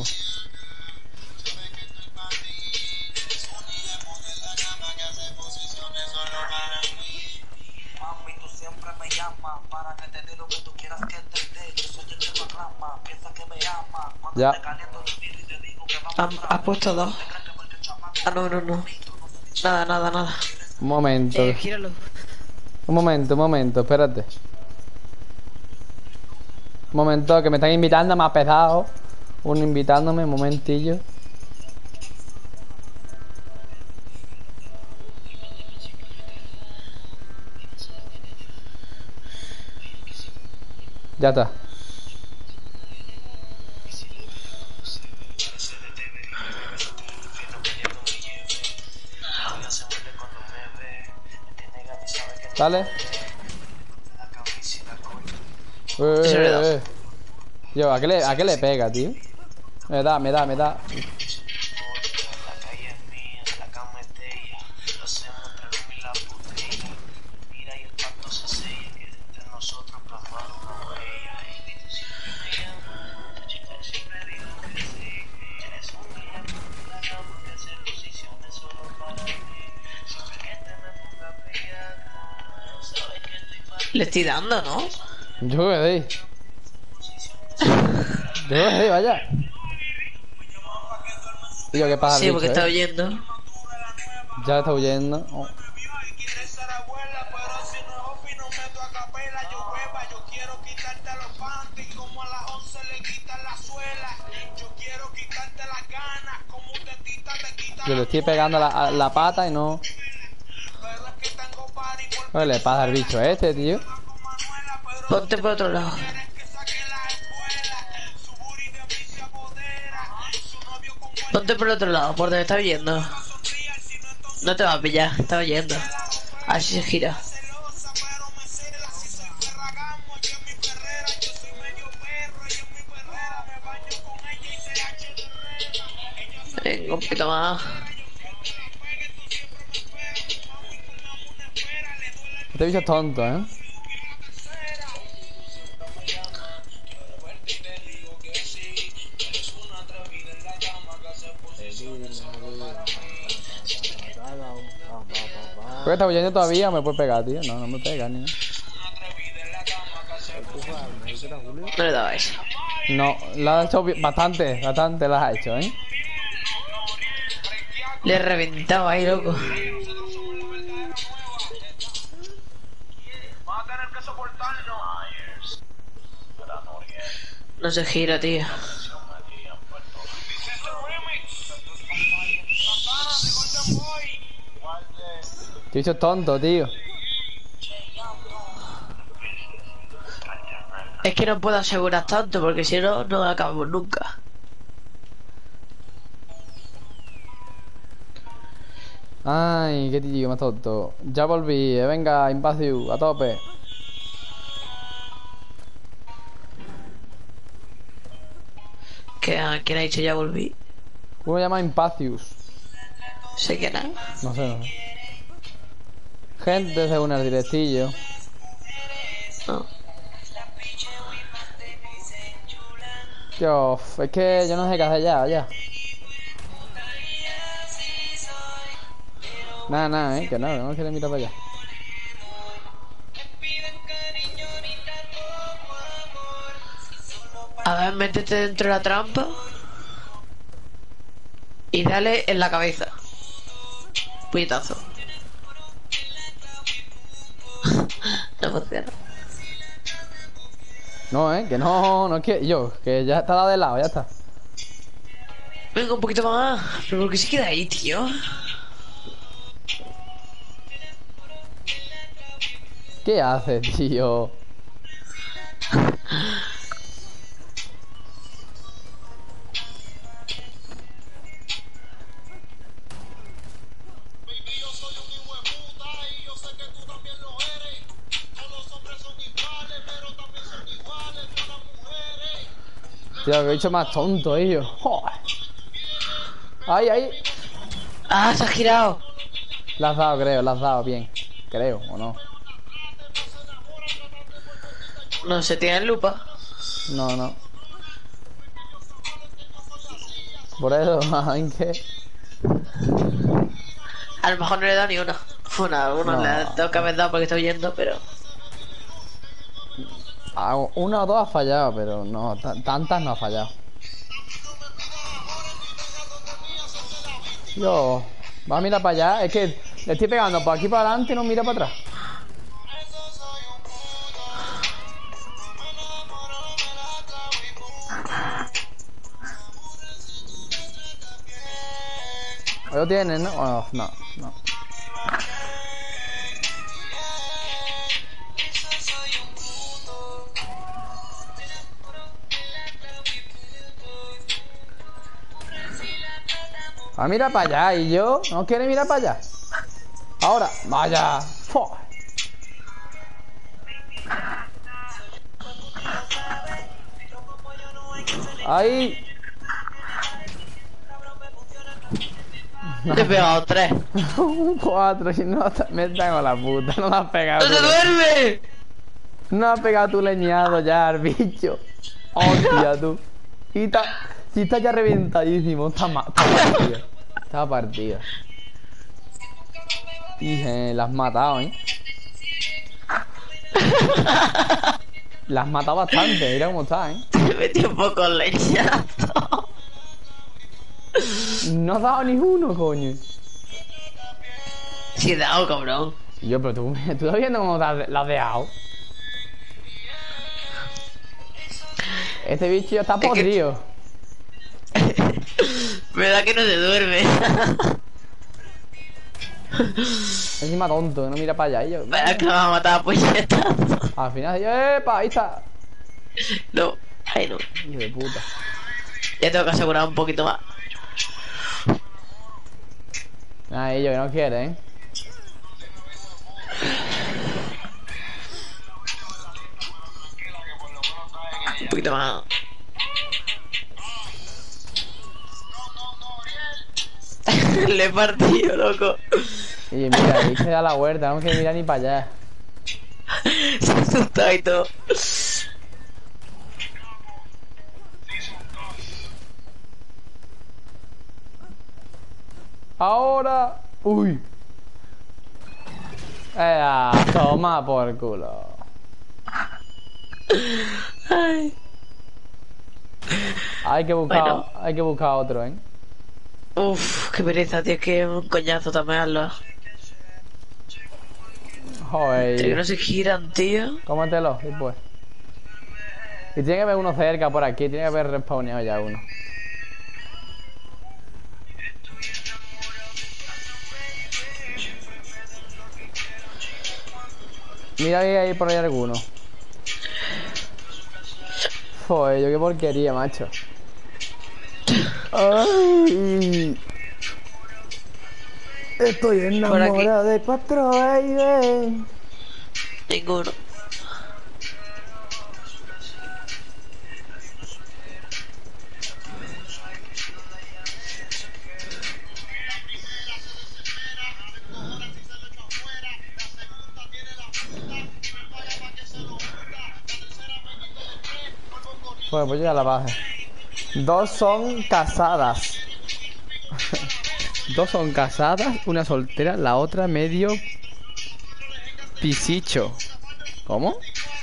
S6: Mami, tú siempre me llamas para que te dé lo que tú quieras que te dé. Yo soy el que lo aclama, piensa que me ama. Cuando
S1: Ya.
S6: te caliento te miro y te digo que vamos
S5: Has puesto dos. Ah, no. Nada.
S1: Un momento.
S5: Gíralo.
S1: Un momento, espérate. Un momento, que me están invitando, me ha pesado. Uno invitándome, un momentillo. Ya está. Dale.
S5: Eso le da.
S1: Yo, ¿a qué le pega, tío? Me da.
S6: La calle es mía, la cama es de ella. Lo hacemos entre Rumi y la botella. Mira y el pacto se sella, que entre nosotros plasmar una huella. Y tú siempre me llamas, tu chica siempre digo que sí. Eres un día en la cama que hace posiciones solo para mí. Siempre que te me ponga pegada, sabes que estoy para ti.
S5: Le estoy dando, ¿no?
S1: Yo que sí. Vaya. Tío, ¿qué pasa?
S5: Sí, porque está
S1: está
S5: oyendo.
S1: Ya está huyendo. Oh.
S6: Quieres ser abuela, pero si no es Ofi, no meto a capela. Yo beba, yo quiero quitarte los panties, como a las 11 le quitan la suela. Yo quiero quitarte las ganas, como te quita
S1: Yo le estoy pegando la pata y no.
S6: Pero es que tengo party por
S1: ¿Qué le pasa al bicho este, tío?
S6: Manuela, pero
S5: Ponte por otro lado.
S6: quieres que saque la escuela. Su booty de mí se apodera, su novio con
S5: Ponte por otro lado, por donde está oyendo. No te va a pillar, está oyendo. Así se gira.
S6: celosa, pero me cela. Si soy ferragamo, ella es mi perrera. Yo soy medio perro, ella es mi perrera. Me baño con ella y se hace de rera.
S5: Venga, un poquito más.
S1: Este bicho es tonto, ¿eh? ¿Por qué está huyendo todavía? ¿Me puede pegar, tío? No me pega, ni nada.
S5: No le dabais.
S1: No, la has hecho bastante la has hecho, ¿eh?
S5: Le he reventado ahí, loco.
S6: Vas a tener que soportarnos.
S5: No se gira, tío.
S1: Este bicho es tonto, tío.
S5: Es que no puedo asegurar tanto, porque si no, no acabamos nunca.
S1: Ay, qué tío más tonto. Ya volví, venga, Impaciu, a tope.
S5: ¿Quién ha dicho ya volví?
S1: ¿Cómo se llama Impacius?
S5: Sé que nada.
S1: No sé. Gente se une al directillo.
S5: No.
S1: Tío, es que yo no sé qué hacer ya. Nada, que no quiero mirar para allá.
S5: A ver, métete dentro de la trampa. Y dale en la cabeza. Puñetazo. No funciona.
S1: No, que no es que yo, que ya está de lado, ya está.
S5: Venga, un poquito más. ¿Pero por qué se queda ahí, tío?
S1: ¿Qué hace, tío? Tío, que he dicho más tonto, ellos. Joder. Ahí.
S5: Ah, se ha girado.
S1: La has dado, creo, la has dado bien. Creo, o no.
S5: No se tiene lupa.
S1: No, no. Por eso, ¿en qué?
S5: A lo mejor no le he dado ni una. Una
S1: No.
S5: le tengo que haber dado porque estoy oyendo, pero.
S1: Una o dos ha fallado, pero no, tantas no ha fallado. Yo, va a mirar para allá. Es que le estoy pegando por aquí para adelante y no mira para atrás. Lo tienen, ¿no? Oh, no, no. Ah, mira para allá. ¿Y yo? ¿No quiere mirar para allá? Ahora, vaya. Fua. Ahí.
S5: Le he pegado 3.
S1: Un 4. Si no, me tengo la puta. No me has pegado.
S5: ¡No se duerme!
S1: No has pegado tu leñado ya al bicho. Hostia, tú. Y si está ya reventadísimo. Está partido. Está partido. Y la has matado, ¿eh? La has matado bastante. Mira cómo está, ¿eh?
S5: Te metí un poco leñazo.
S1: No has dado ni uno, coño.
S5: Sí he dado, cabrón.
S1: Yo, pero tú estás viendo cómo la has dejado. Este bicho ya está
S5: que-
S1: podrido.
S5: ¿Verdad que no se duerme?
S1: Encima tonto, que no mira para allá. Y yo,
S5: ¿Verdad que me va a matar a puñetazo?
S1: al final, yo, ¡epa! Ahí está.
S5: No, ay no.
S1: Hijo de puta.
S5: Ya tengo que asegurar un poquito más.
S1: Ay, yo que no quiere, ¿eh?
S5: Un poquito más. Le he partido, loco.
S1: Y mira, ahí se da la vuelta, no quiere mirar ni para allá.
S5: Se ha asustado y todo.
S1: Ahora. Uy. Toma por culo.
S5: Ay. Bueno.
S1: Hay que buscar otro, ¿eh?
S5: Uf, qué pereza, tío, que un coñazo también hazlo.
S1: Joder.
S5: Tío, que no se giran, tío.
S1: Cómetelo, después. Y tiene que haber uno cerca por aquí, tiene que haber respawneado ya uno. Mira que hay por ahí alguno. Joder, yo qué porquería, macho. Ay. Estoy enamorado de 4, baby.
S5: Ninguno.
S1: Bueno, pues yo ya la bajé. 2 son casadas. 2 son casadas, una soltera, la otra medio pisicho. ¿Cómo?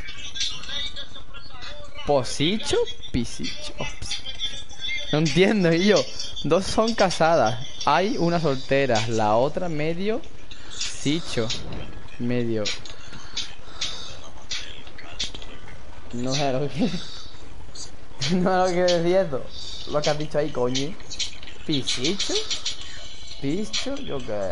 S1: ¿Posicho? Pisicho. No entiendo, y yo. 2 son casadas, hay una soltera, la otra medio sicho. Medio. No sé lo que. No sé lo que decía eso. Lo que has dicho ahí, coño. ¿Pisicho? ¿Picho? Yo qué.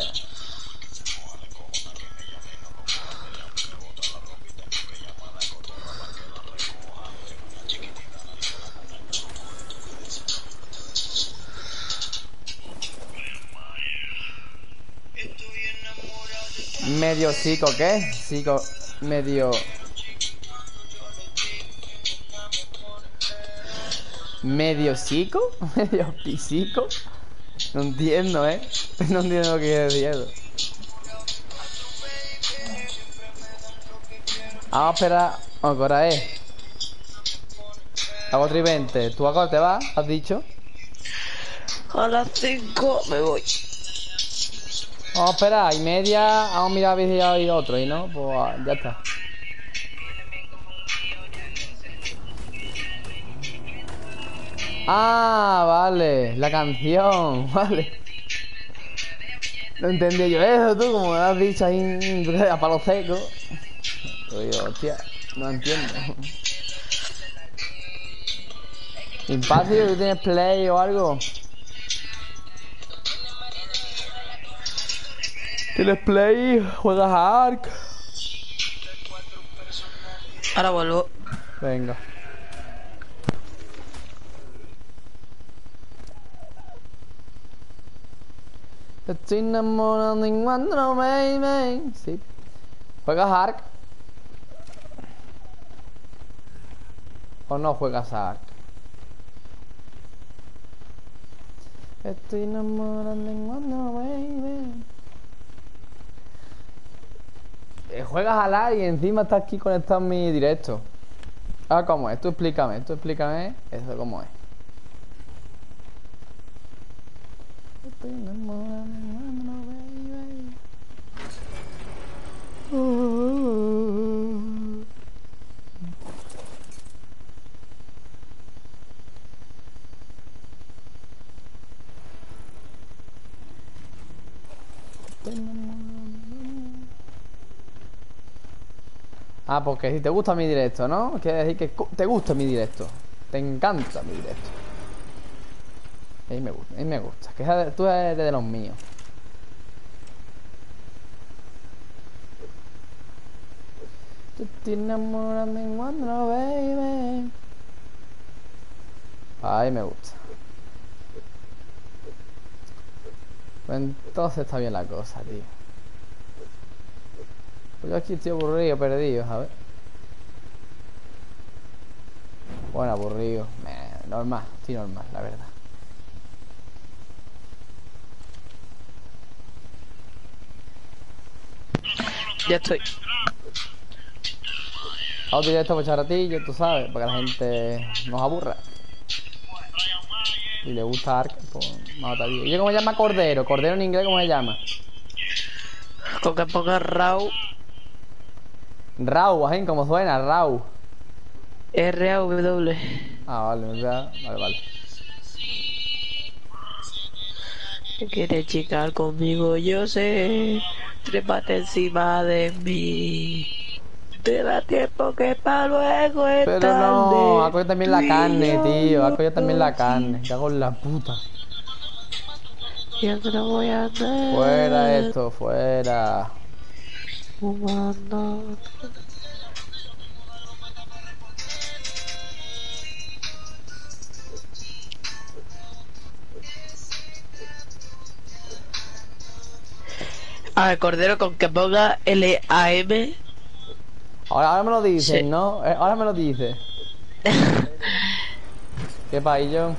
S1: Medio psico, ¿qué? Psico. Medio. ¿Medio psico? ¿Medio pisico? No entiendo, ¿eh? No entiendo lo que es eso. Vamos a esperar. Ahora es. Hago 3 y 20. ¿Tú a cuál te vas? ¿Has dicho?
S5: A las 5 me voy.
S1: Vamos a esperar, y media. Vamos a mirar a ver si hay otro, y no, pues ya está. Ah, vale, la canción, vale. No entendí yo eso, tú, como me has dicho ahí a palo seco. Digo, hostia, no entiendo. Impacio, ¿tú tienes play o algo? ¿Tienes play? ¿Juegas a Ark?
S5: Ahora vuelvo.
S1: Venga. Estoy enamorando en cuando baby. Sí. ¿Juegas a Ark? ¿O no juegas a Ark? Estoy enamorando en cuando baby. Juegas al Ark y encima estás aquí conectado en mi directo. Ah, ¿cómo es? Tú explícame eso cómo es. Estoy enamorado baby. Estoy enamorado. Ah, porque si te gusta mi directo, ¿no? Quiere decir que te gusta mi directo. Te encanta mi directo. A mí me gusta. Que tú eres de los míos. Tú te enamoras de cuando, baby. Ay, me gusta. Pues entonces está bien la cosa, tío. Pues yo aquí estoy aburrido, perdido, ¿sabes? Bueno, aburrido. Normal, estoy normal, la verdad.
S5: Ya estoy.
S1: Hago directo por charatillo, tú sabes, para que la gente nos aburra. Y le gusta Ark, pues más está bien. ¿Y cómo se llama Cordero? Cordero en inglés, ¿cómo se llama?
S5: Con que ponga RAW.
S1: Rau, ¿eh? ¿Cómo suena? Rau.
S5: RAW.
S1: Ah, vale, vale.
S5: ¿Quieres chicar conmigo? Yo sé. Trépate encima de mí. Te da tiempo que pa' luego es
S1: Pero
S5: tarde.
S1: no, ha cogido también la carne, tío. Ha cogido también la
S5: Sí.
S1: carne. Cago en la puta.
S5: Yo te lo voy a dar.
S1: Fuera esto, fuera.
S5: Fumando. A ver, Cordero, con que ponga LAM.
S1: Ahora me lo dices,
S5: Sí.
S1: ¿no? Ahora me lo dices. ¿Qué paillo?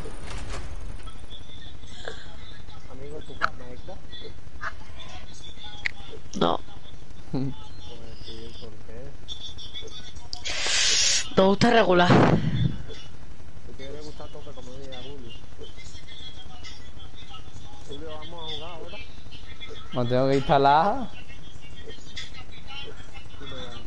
S3: Amigo, ¿tú juegas Minecraft?
S5: No,
S3: Pues sí, ¿por qué?
S5: me gusta regular.
S3: ¿Tú quieres gustar tope como diría Julio? Julio, vamos a jugar ahora.
S1: Me tengo que instalar.
S3: Sí, me dan.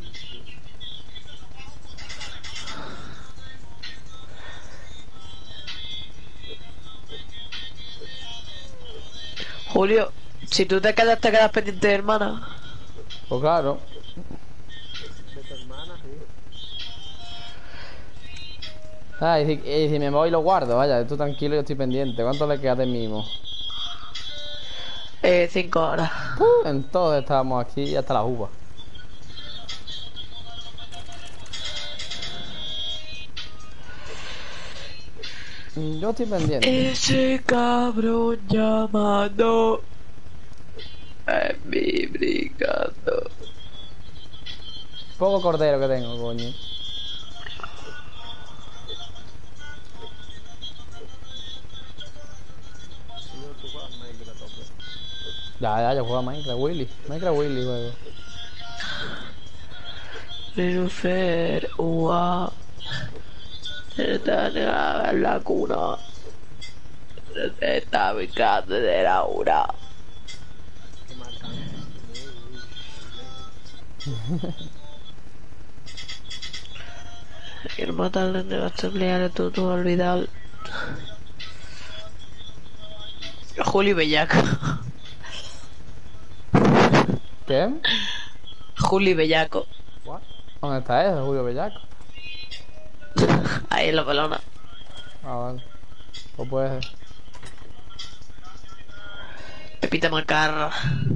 S5: Julio, si tú te quedas pendiente de hermana.
S1: Pues claro.
S3: De tu hermana, sí.
S1: Ah, y si me voy lo guardo, vaya, tú tranquilo, yo estoy pendiente. ¿Cuánto le queda de mimo?
S5: 5 horas.
S1: Entonces estábamos aquí hasta las uvas. Yo estoy pendiente.
S5: Ese cabrón llamando. Es mi brincando.
S1: Poco cordero que tengo, coño.
S3: Julio, tú juegas Minecraft, tope.
S1: Ya, yo juego a Minecraft Willy. Minecraft Willy juego.
S5: Lucifer, ua. Está negada en la cuna. Se está ubicando de Laura.
S3: Qué marcante.
S5: Quiero matarle de los familiares, tú has olvidado. Julio Bellaco.
S1: ¿Qué?
S5: Julio Bellaco.
S3: What?
S1: ¿Dónde está eso, Julio Bellaco?
S5: Ahí en la pelona.
S1: Ah, vale. Pues puede ser.
S5: Pepita Macarra.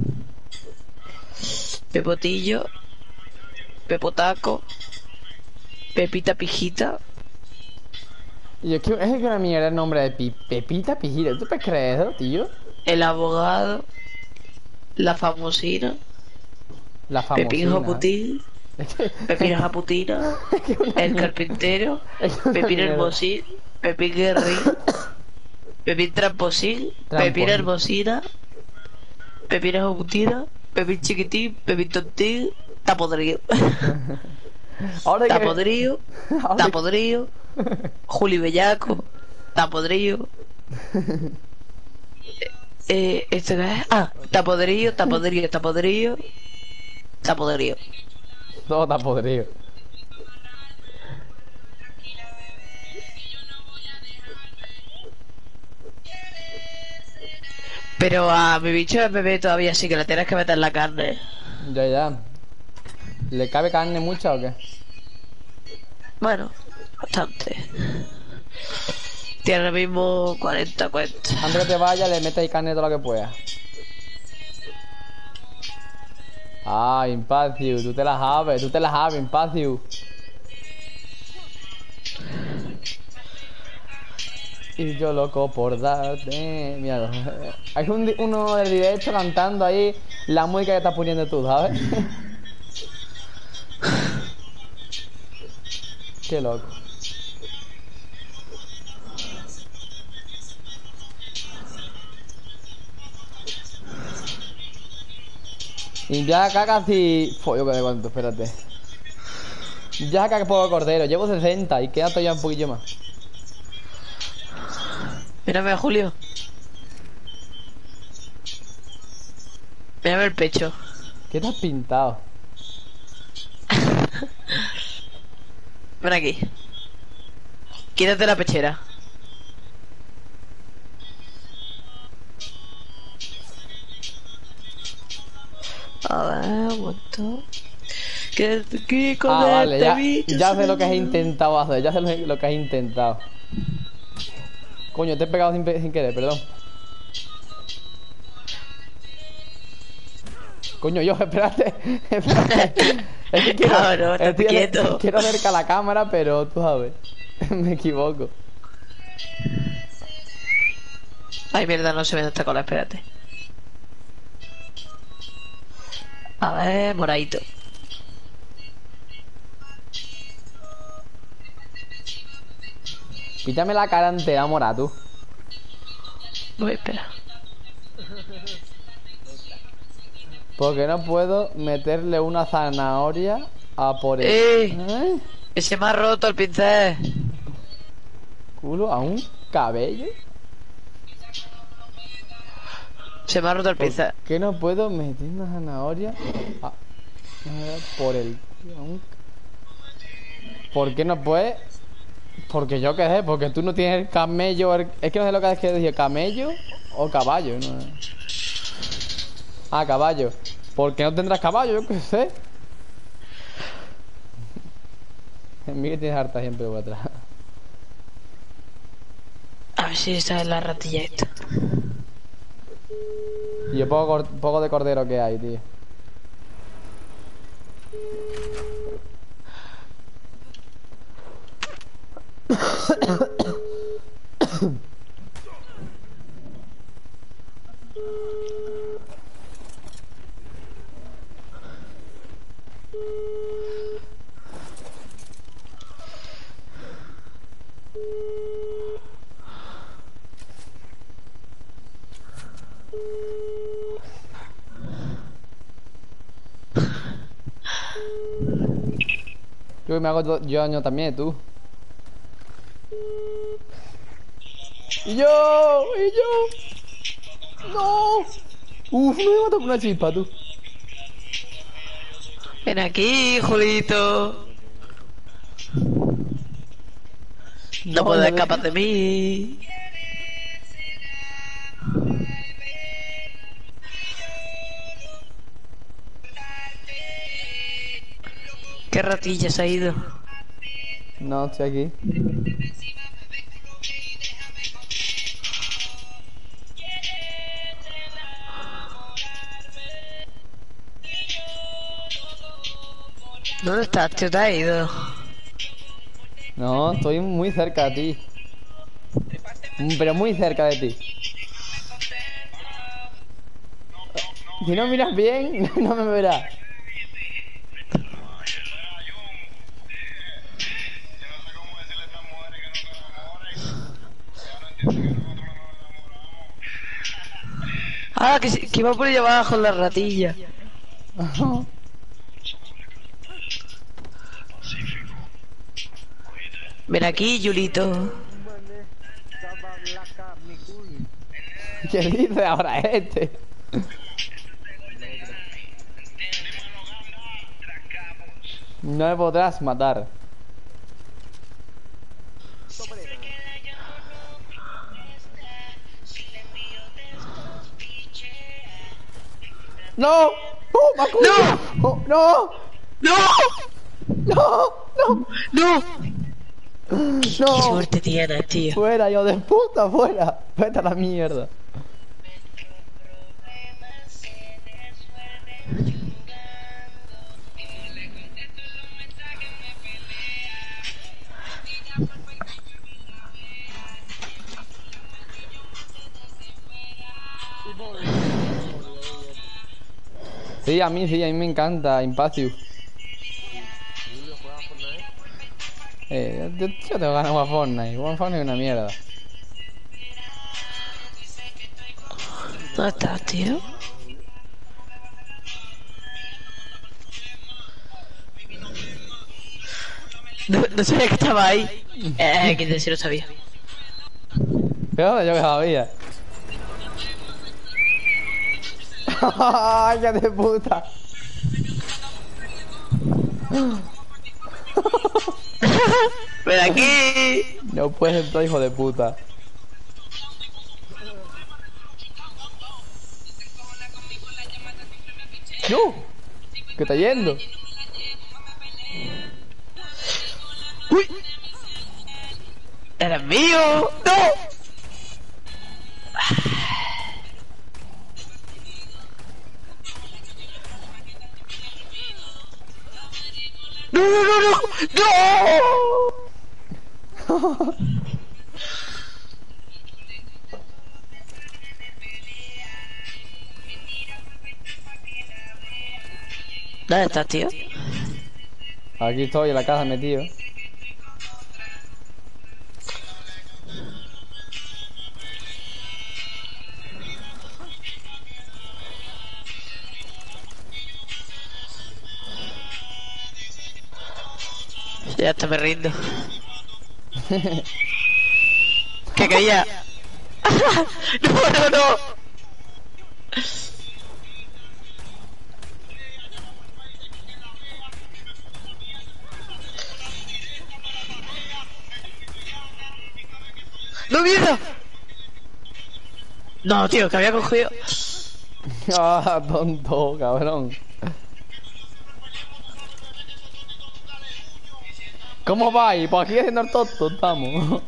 S5: Pepotillo. Pepotaco. Pepita Pijita.
S1: Y es que una mierda el nombre de Pepita Pijita. ¿Tú puedes creer eso, tío?
S5: El abogado. La famosina.
S1: La famosina.
S5: Pepín Japutín.
S1: Es que...
S5: Pepín Japutina.
S1: es que una
S5: El
S1: mierda.
S5: carpintero.
S1: Es que una
S5: Pepín
S1: mierda.
S5: Hermosín. Pepín Guerrín. Pepín Tramposín.
S1: Trampón.
S5: Pepín Hermosina. Pepín Japutina. Pepín Chiquitín. Pepín Tontín. Tapodrío.
S1: Ahora que...
S5: Tapodrío.
S1: ahora que-
S5: Tapodrío. Juli Bellaco. Tapodrío. ¿Esto qué es? Ah, tapodrío, tapodrío, tapodrío. Tapodrío.
S1: Todo está podrido.
S5: Pero a mi bicho de bebé todavía sí que le tienes que meter la carne.
S1: Ya, ya. ¿Le cabe carne mucha o qué?
S5: Bueno, bastante. Tiene ahora mismo 40 cuentas.
S1: Antes que te vayas, le metes ahí carne todo lo que puedas. Ah, Impaciu, tú te la sabes, Impaciu. Y yo loco por darte. Mira, hay uno del directo cantando ahí la música que estás poniendo tú, ¿sabes? Qué loco. Y ya acá casi... Yo qué de cuánto, espérate. Ya acá que poco cordero, llevo 60 y queda todavía un poquillo más.
S5: Mírame a Julio. Mírame el pecho.
S1: ¿Qué te has pintado?
S5: Ven aquí. Quítate la pechera. A ver, un momento. Que con
S1: Ah, vale,
S5: este
S1: ya,
S5: bicho
S1: ya
S5: se
S1: sé lo que has
S5: me-
S1: intentado hacer, ya sé lo que has intentado. Coño, te he pegado sin querer, perdón. Coño, yo, espérate, espérate. Es que quiero,
S5: Cabrón, estate quieto.
S1: quiero acercar la cámara, pero tú sabes, me equivoco.
S5: Ay, mierda, no se ve esta cola, espérate. A ver, moradito.
S1: Pítame la cara entera, mora, tú.
S5: Voy, espera.
S1: Porque no puedo meterle una zanahoria a por el... ¿Eh?
S5: Se me ha roto el pincel.
S1: ¿Culo? ¿A un cabello?
S5: Se me ha roto el
S1: ¿Por
S5: pincel.
S1: qué no puedo meter una zanahoria por el... a un- ¿Por qué no puedes? Porque yo qué sé, porque tú no tienes camello... Es que no sé lo que es que decir, camello o caballo, ¿no? Ah, caballo. ¿Por qué no tendrás caballo? Yo qué sé. En mí que tienes harta siempre por atrás.
S5: A ver si esta es la ratilla esta.
S1: Y el poco de cordero que hay, tío. Yo me hago yo año también, tú. Y yo. No. Uf, no me mató con una chispa, tú.
S5: Ven aquí, Julito. No puedes escapar de mí. ¿Qué ratilla se ha ido?
S1: No, estoy aquí.
S5: ¿Dónde estás, tío? ¿Te has ido?
S1: No, estoy muy cerca de ti. Pero muy cerca de ti. Si no miras bien, no me verás.
S5: Ah, que iba por ahí abajo la ratilla. Ven aquí, Julito.
S3: Mané, estaba blanca mi culo.
S1: ¿Qué dice ahora este? No me podrás matar. ¡No! ¡Oh, Macu!
S5: ¡No!
S1: ¡Oh, no!
S5: ¡No!
S1: ¡No! ¡No!
S5: ¡No! ¡Qué
S1: ¡No!
S5: suerte tienes, tío!
S1: ¡Fuera, yo de puta! ¡Fuera! ¡Vete a la mierda! Sí, a mí me encanta Impacius. Yo tengo ganas de jugar Fortnite. Jugar Fortnite es una mierda.
S5: ¿Dónde estás, tío? No sabía que estaba ahí. Que sí lo sabía.
S1: Pero yo que sabía. ¡Ay, qué de puta!
S5: ¡Ven aquí!
S1: No puedes entrar, hijo de puta. ¡No! ¿Qué está yendo?
S5: ¡Uy! ¡Eres mío! ¡No! ¡No, no, no, no! ¡No! ¿Dónde estás, tío?
S1: Aquí estoy en la casa metido.
S5: Ya está, me rindo. ¿Qué creía? ¡No, no, no! ¡No, mierda! No, tío, que había cogido.
S1: Ah, tonto, cabrón. ¿Cómo vais? Pues aquí haciendo el tonto estamos.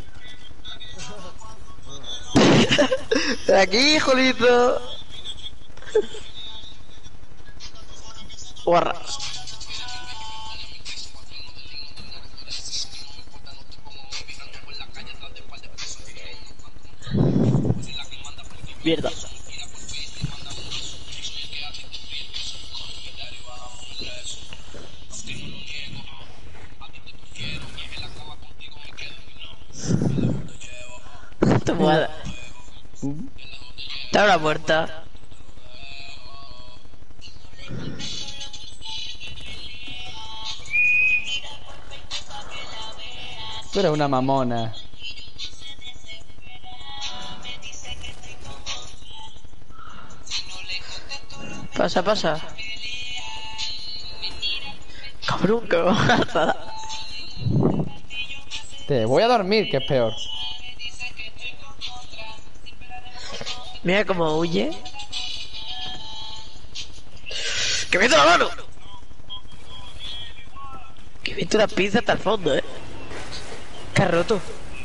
S5: De aquí, Julito. Guarra. Mierda. Tu madre. Te abro la puerta.
S1: Tú eres una mamona.
S5: Pasa, pasa. Cabrón, que pasa.
S1: Te voy a dormir, que es peor.
S5: Mira cómo huye. ¡Que meto la mano! Que meto la pinza hasta el fondo, ¿Qué has roto?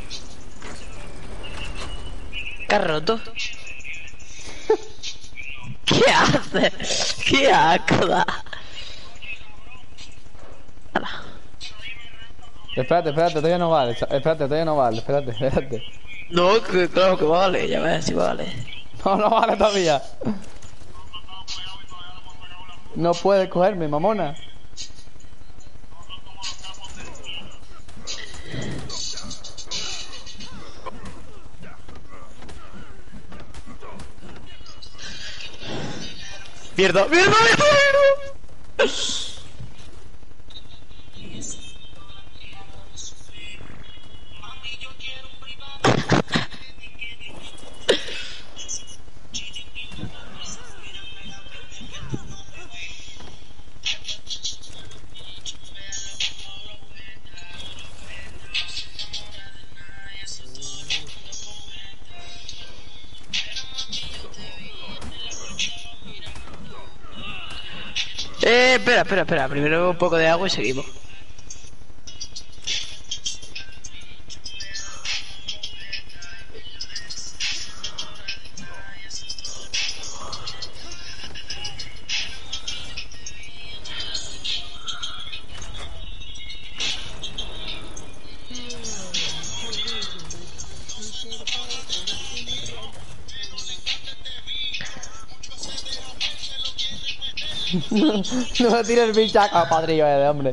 S5: ¿Qué has roto? ¿Qué haces? ¡Qué asco da! Ala.
S1: Espérate, todavía no vale. Espérate, todavía no vale. Espérate.
S5: No, que claro que vale, ya ves si vale.
S1: No vale todavía. No puedes cogerme, mamona.
S5: ¡Mierda! Espera. Primero un poco de agua y seguimos.
S1: No me tires el bichaco, padrillo de hombre.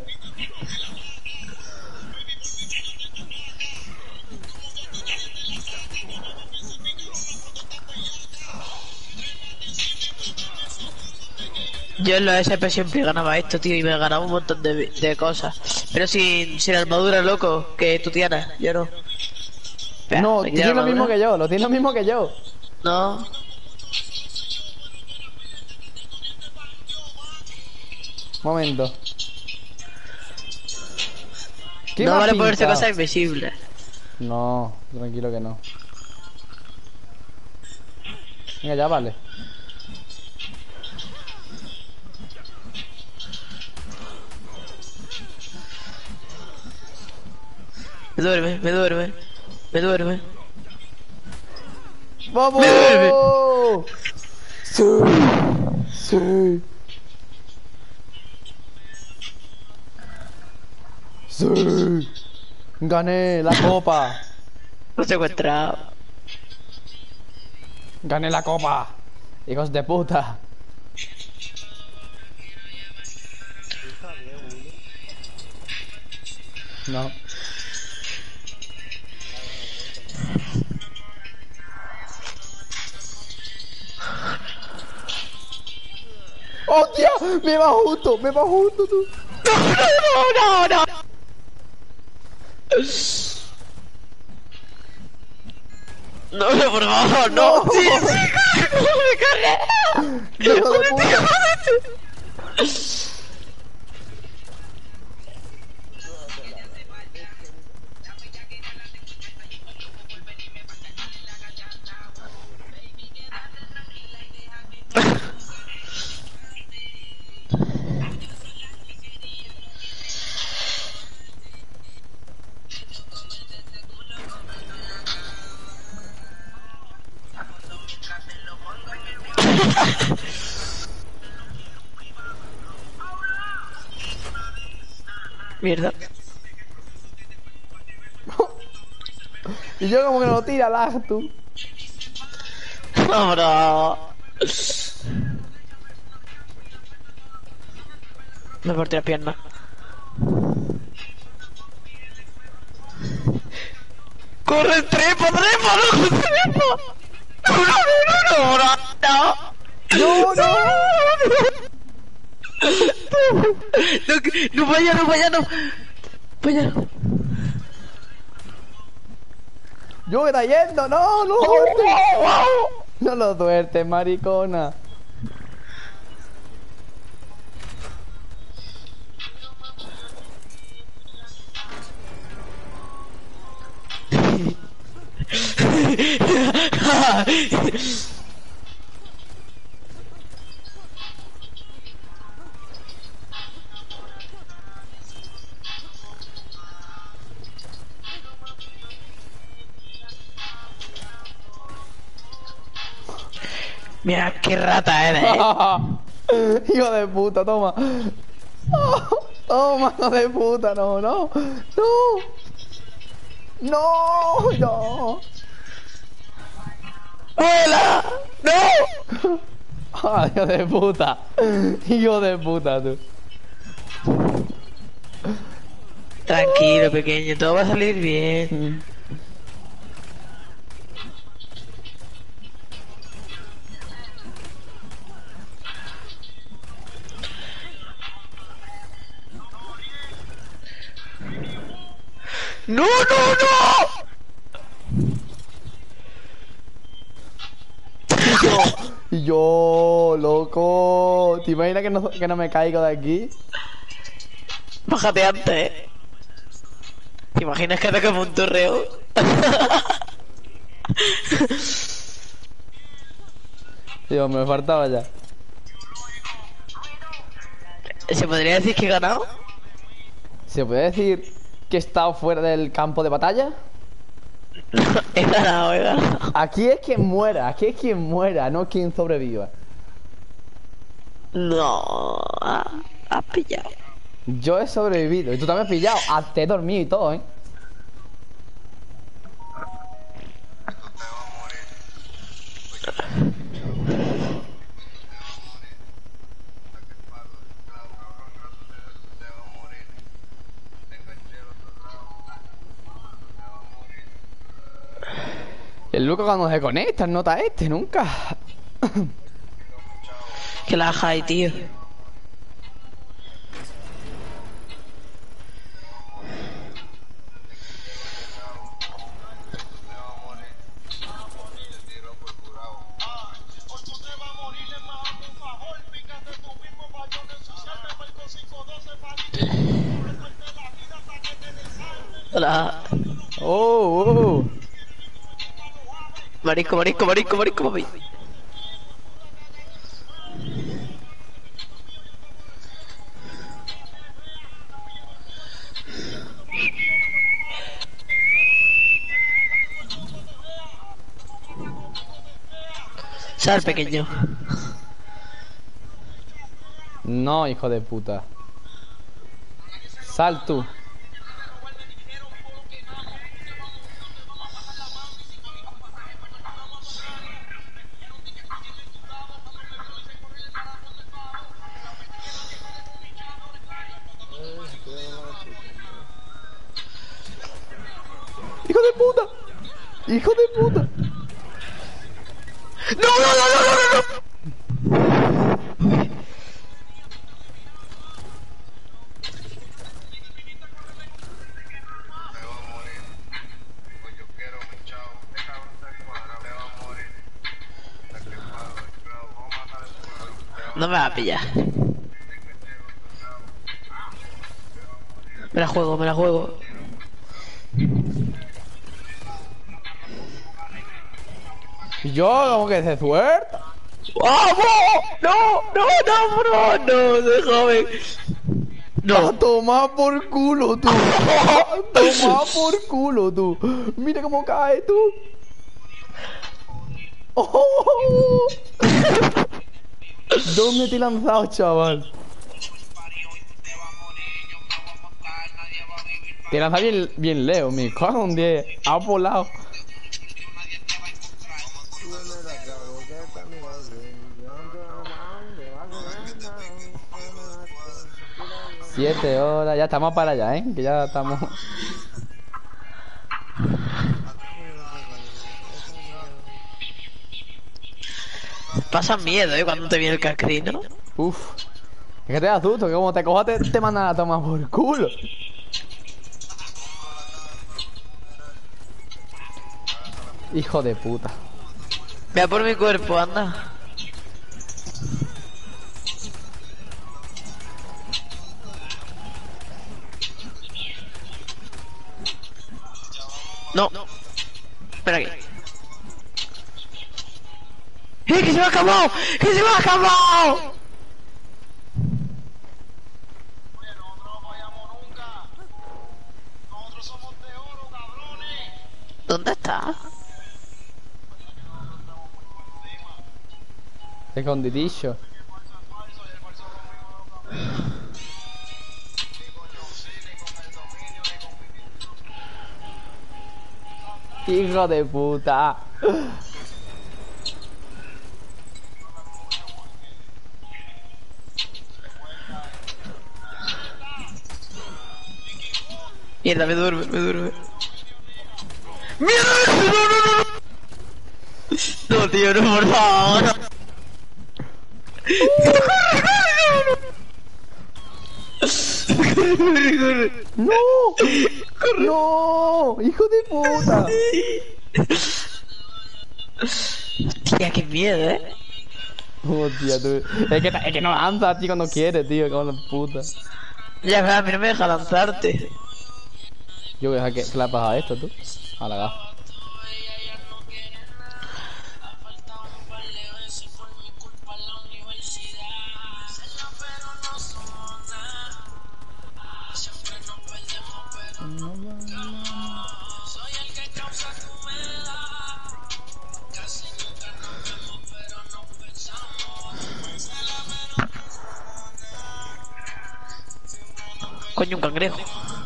S5: Yo en los SP siempre ganaba esto, tío, y me ganaba un montón de cosas. Pero sin armadura, loco, que tú tienes, yo no. Espera,
S1: No,
S5: ¿me
S1: tiene
S5: quita
S1: lo
S5: la
S1: mismo
S5: armadura?
S1: que yo, lo tiene lo mismo que yo.
S5: No.
S1: Momento. ¿Qué
S5: No
S1: me ha
S5: vale ponerse
S1: pintado?
S5: cosas invisibles.
S1: No, tranquilo que no. Venga, ya vale.
S5: Me duerme.
S1: ¡Vamos!
S5: Me duerme.
S1: Sí. Gané la copa.
S5: Lo he secuestrado.
S1: Gané la copa. Hijos de puta. No. ¡Hostia! Me va justo tú.
S5: No. No, por favor, no. Sí, me cagué.
S1: ¡Hijo de puta!
S5: Mierda.
S1: Y yo como que no lo tira, lag tú.
S5: Vámonos. Me partí la pierna. ¡Corre, trepa! ¡No! ¡No vaya! ¡Vaya!
S1: Yo me está yendo, no lo sueltes, maricona.
S5: Mira qué rata eres,
S1: Hijo de puta, toma. Toma, hijo de puta, no, no. No. No, no.
S5: ¡Hola! ¡No!
S1: Ah, hijo de puta. Hijo de puta, tú.
S5: Tranquilo, pequeño, todo va a salir bien. ¡No, no, no!
S1: Y yo, loco. ¿Te imaginas que no me caigo de aquí?
S5: Bájate antes. ¿Te imaginas que te como un torreo?
S1: Digo, me faltaba ya.
S5: ¿Se podría decir que he ganado?
S1: ¿Se puede decir que he estado fuera del campo de batalla?
S5: He ganado, he ganado.
S1: Aquí es quien muera, no quien sobreviva.
S5: No, has pillado.
S1: Yo he sobrevivido y tú también has pillado. Te he dormido y todo, ¿eh? El loco cuando se conecta, nota nunca.
S5: Que la hay, tío. Hola.
S1: Oh.
S5: Marisco, papi. Sal, pequeño.
S1: No, hijo de puta. Sal tú. ¡Hijo de puta! ¡Hijo de puta!
S5: ¡No, no, no, no, no, no! No me va a pillar. Me la juego, me la juego.
S1: Yo, como que se suelta.
S5: ¡Vamos! ¡No! ¡No, no, no! ¡No, déjame!
S1: No. Toma por culo, tú. Toma por culo, tú. Mira cómo cae, tú. Oh. ¿Dónde te he lanzado, chaval? Te lanza bien lejos, me cago en 10. Ha volado. Siete horas, ya estamos para allá, que ya estamos.
S5: Pasa miedo, cuando te viene el cacrino.
S1: Uf. Es que te da susto, que como te coja te mandan a tomar por culo. Hijo de puta.
S5: Vea por mi cuerpo, anda. No. Espera aquí. ¡Que se me ha acabado! ¡Que se me ha acabado! ¿Dónde está?
S1: Escondidillo. Hijo de puta.
S5: Mierda, me duerme, me duerme. ¡Mierda! ¡No, no, no! No, tío, no, por favor. ¡Corre, corre!
S1: ¡No! ¡No! ¡Hijo de puta!
S5: Tía, qué miedo,
S1: Hostia, tú. Es que no lanza, tío, cuando quiere, tío, como la puta.
S5: Ya, a mí no me deja lanzarte.
S1: Yo voy a dejar que le ha pasado a esto, tú. A la gafa.
S5: Coño, un cangrejo.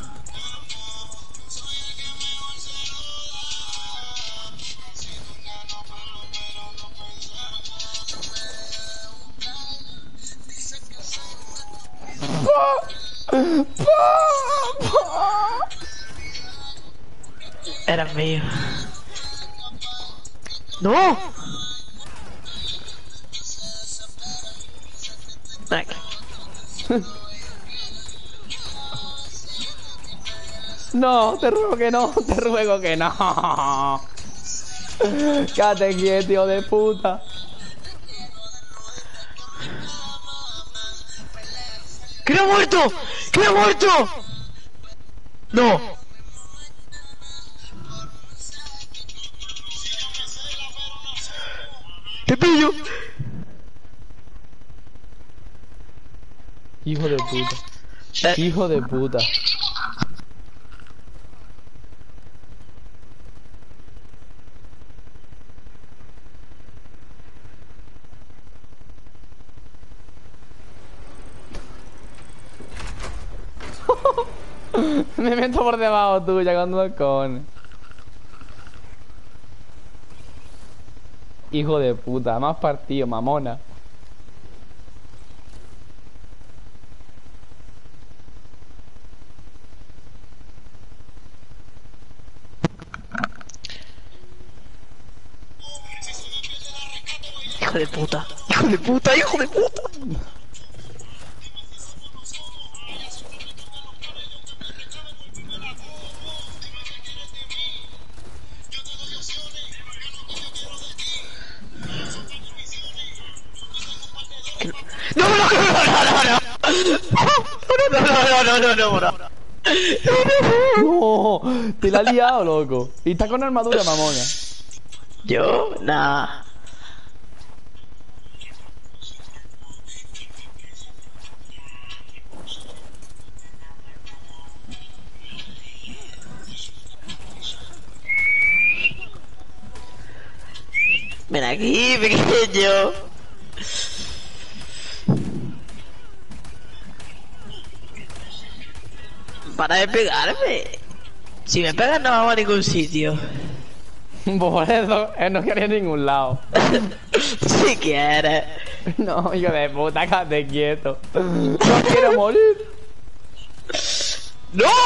S5: Era mío. ¡No! Aquí.
S1: No, te ruego que no, te ruego que no. Quédate quieto, tío de puta.
S5: ¡Que no ha muerto! ¡Que no ha muerto! ¡No! ¡Te pillo!
S1: Hijo de puta. Hijo de puta. Me meto por debajo tuya con balcón. Hijo de puta, más partido, mamona.
S5: Hijo de puta, hijo de puta, hijo de puta. No, no, no, no, no, no, no, no, no.
S1: No, te la ha liado, loco. Y está con armadura, mamona.
S5: Yo, nah. Ven aquí, pequeño. Para de pegarme. Si me pegas no vamos a ningún sitio.
S1: Por eso, él no quería ir a ningún lado.
S5: Si quieres.
S1: No, hijo de puta, quédate quieto. No quiero morir.
S5: ¡No!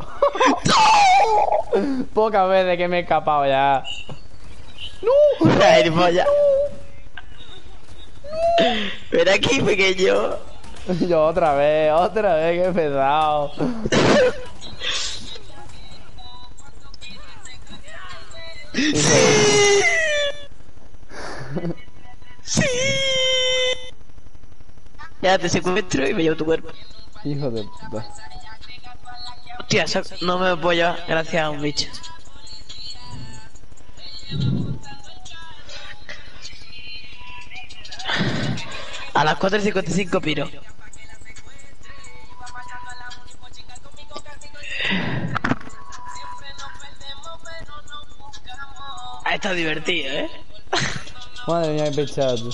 S1: ¡No! Pocas veces que me he escapado ya. ¡No!
S5: Ay, polla. Ven aquí, pequeño.
S1: Yo otra vez, que pesado.
S5: Sí. Sí. Ya te secuestro y me llevo tu cuerpo.
S1: Hijo de puta.
S5: Hostia, no me voy a llevar gracias a un bicho. A las 4:55 piro. Ha estado divertido, ¿eh?
S1: Madre mía, qué pechado.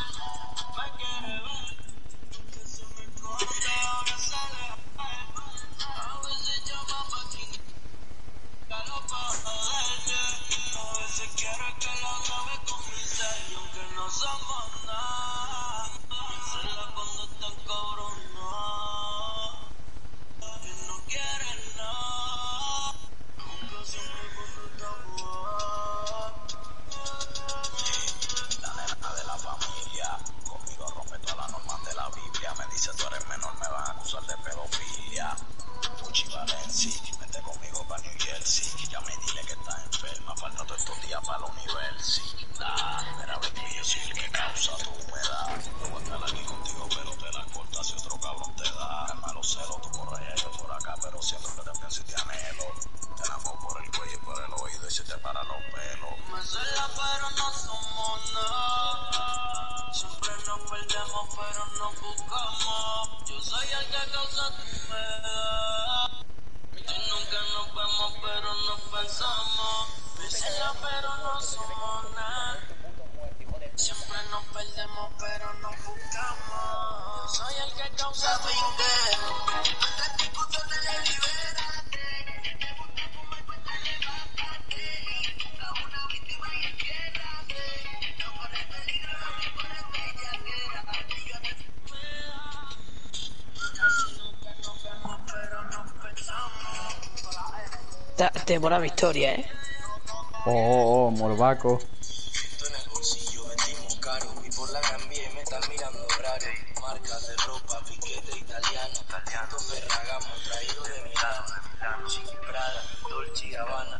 S5: Te mola mi historia, ¿eh?
S1: Morbaco.
S6: Esto en el bolsillo vendimos caro y por la gran vía me están mirando raro. Marcas de ropa, piquete italiano, Ferragamo traído de Milano, Chiqui Prada, Dolce y Gabbana.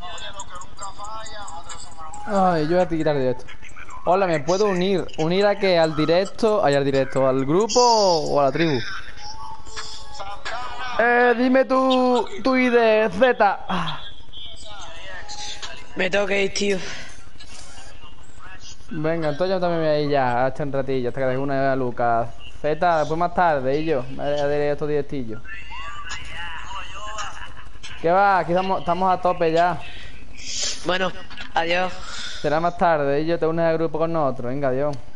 S1: Ay, yo voy a tirar directo. Hola, ¿me puedo unir? ¿Unir a qué? ¿Al directo? Ay, al directo. ¿Al grupo o a la tribu? Dime tu ID, Z.
S5: Me tengo que ir, tío.
S1: Venga, entonces yo también me voy a ir ya, hasta un ratillo, hasta que deje una a Lucas. Z, después más tarde, y yo, me haré estos directillos. ¿Qué va? Aquí estamos a tope ya.
S5: Bueno, adiós.
S1: Será más tarde, y yo te unes al grupo con nosotros. Venga, adiós.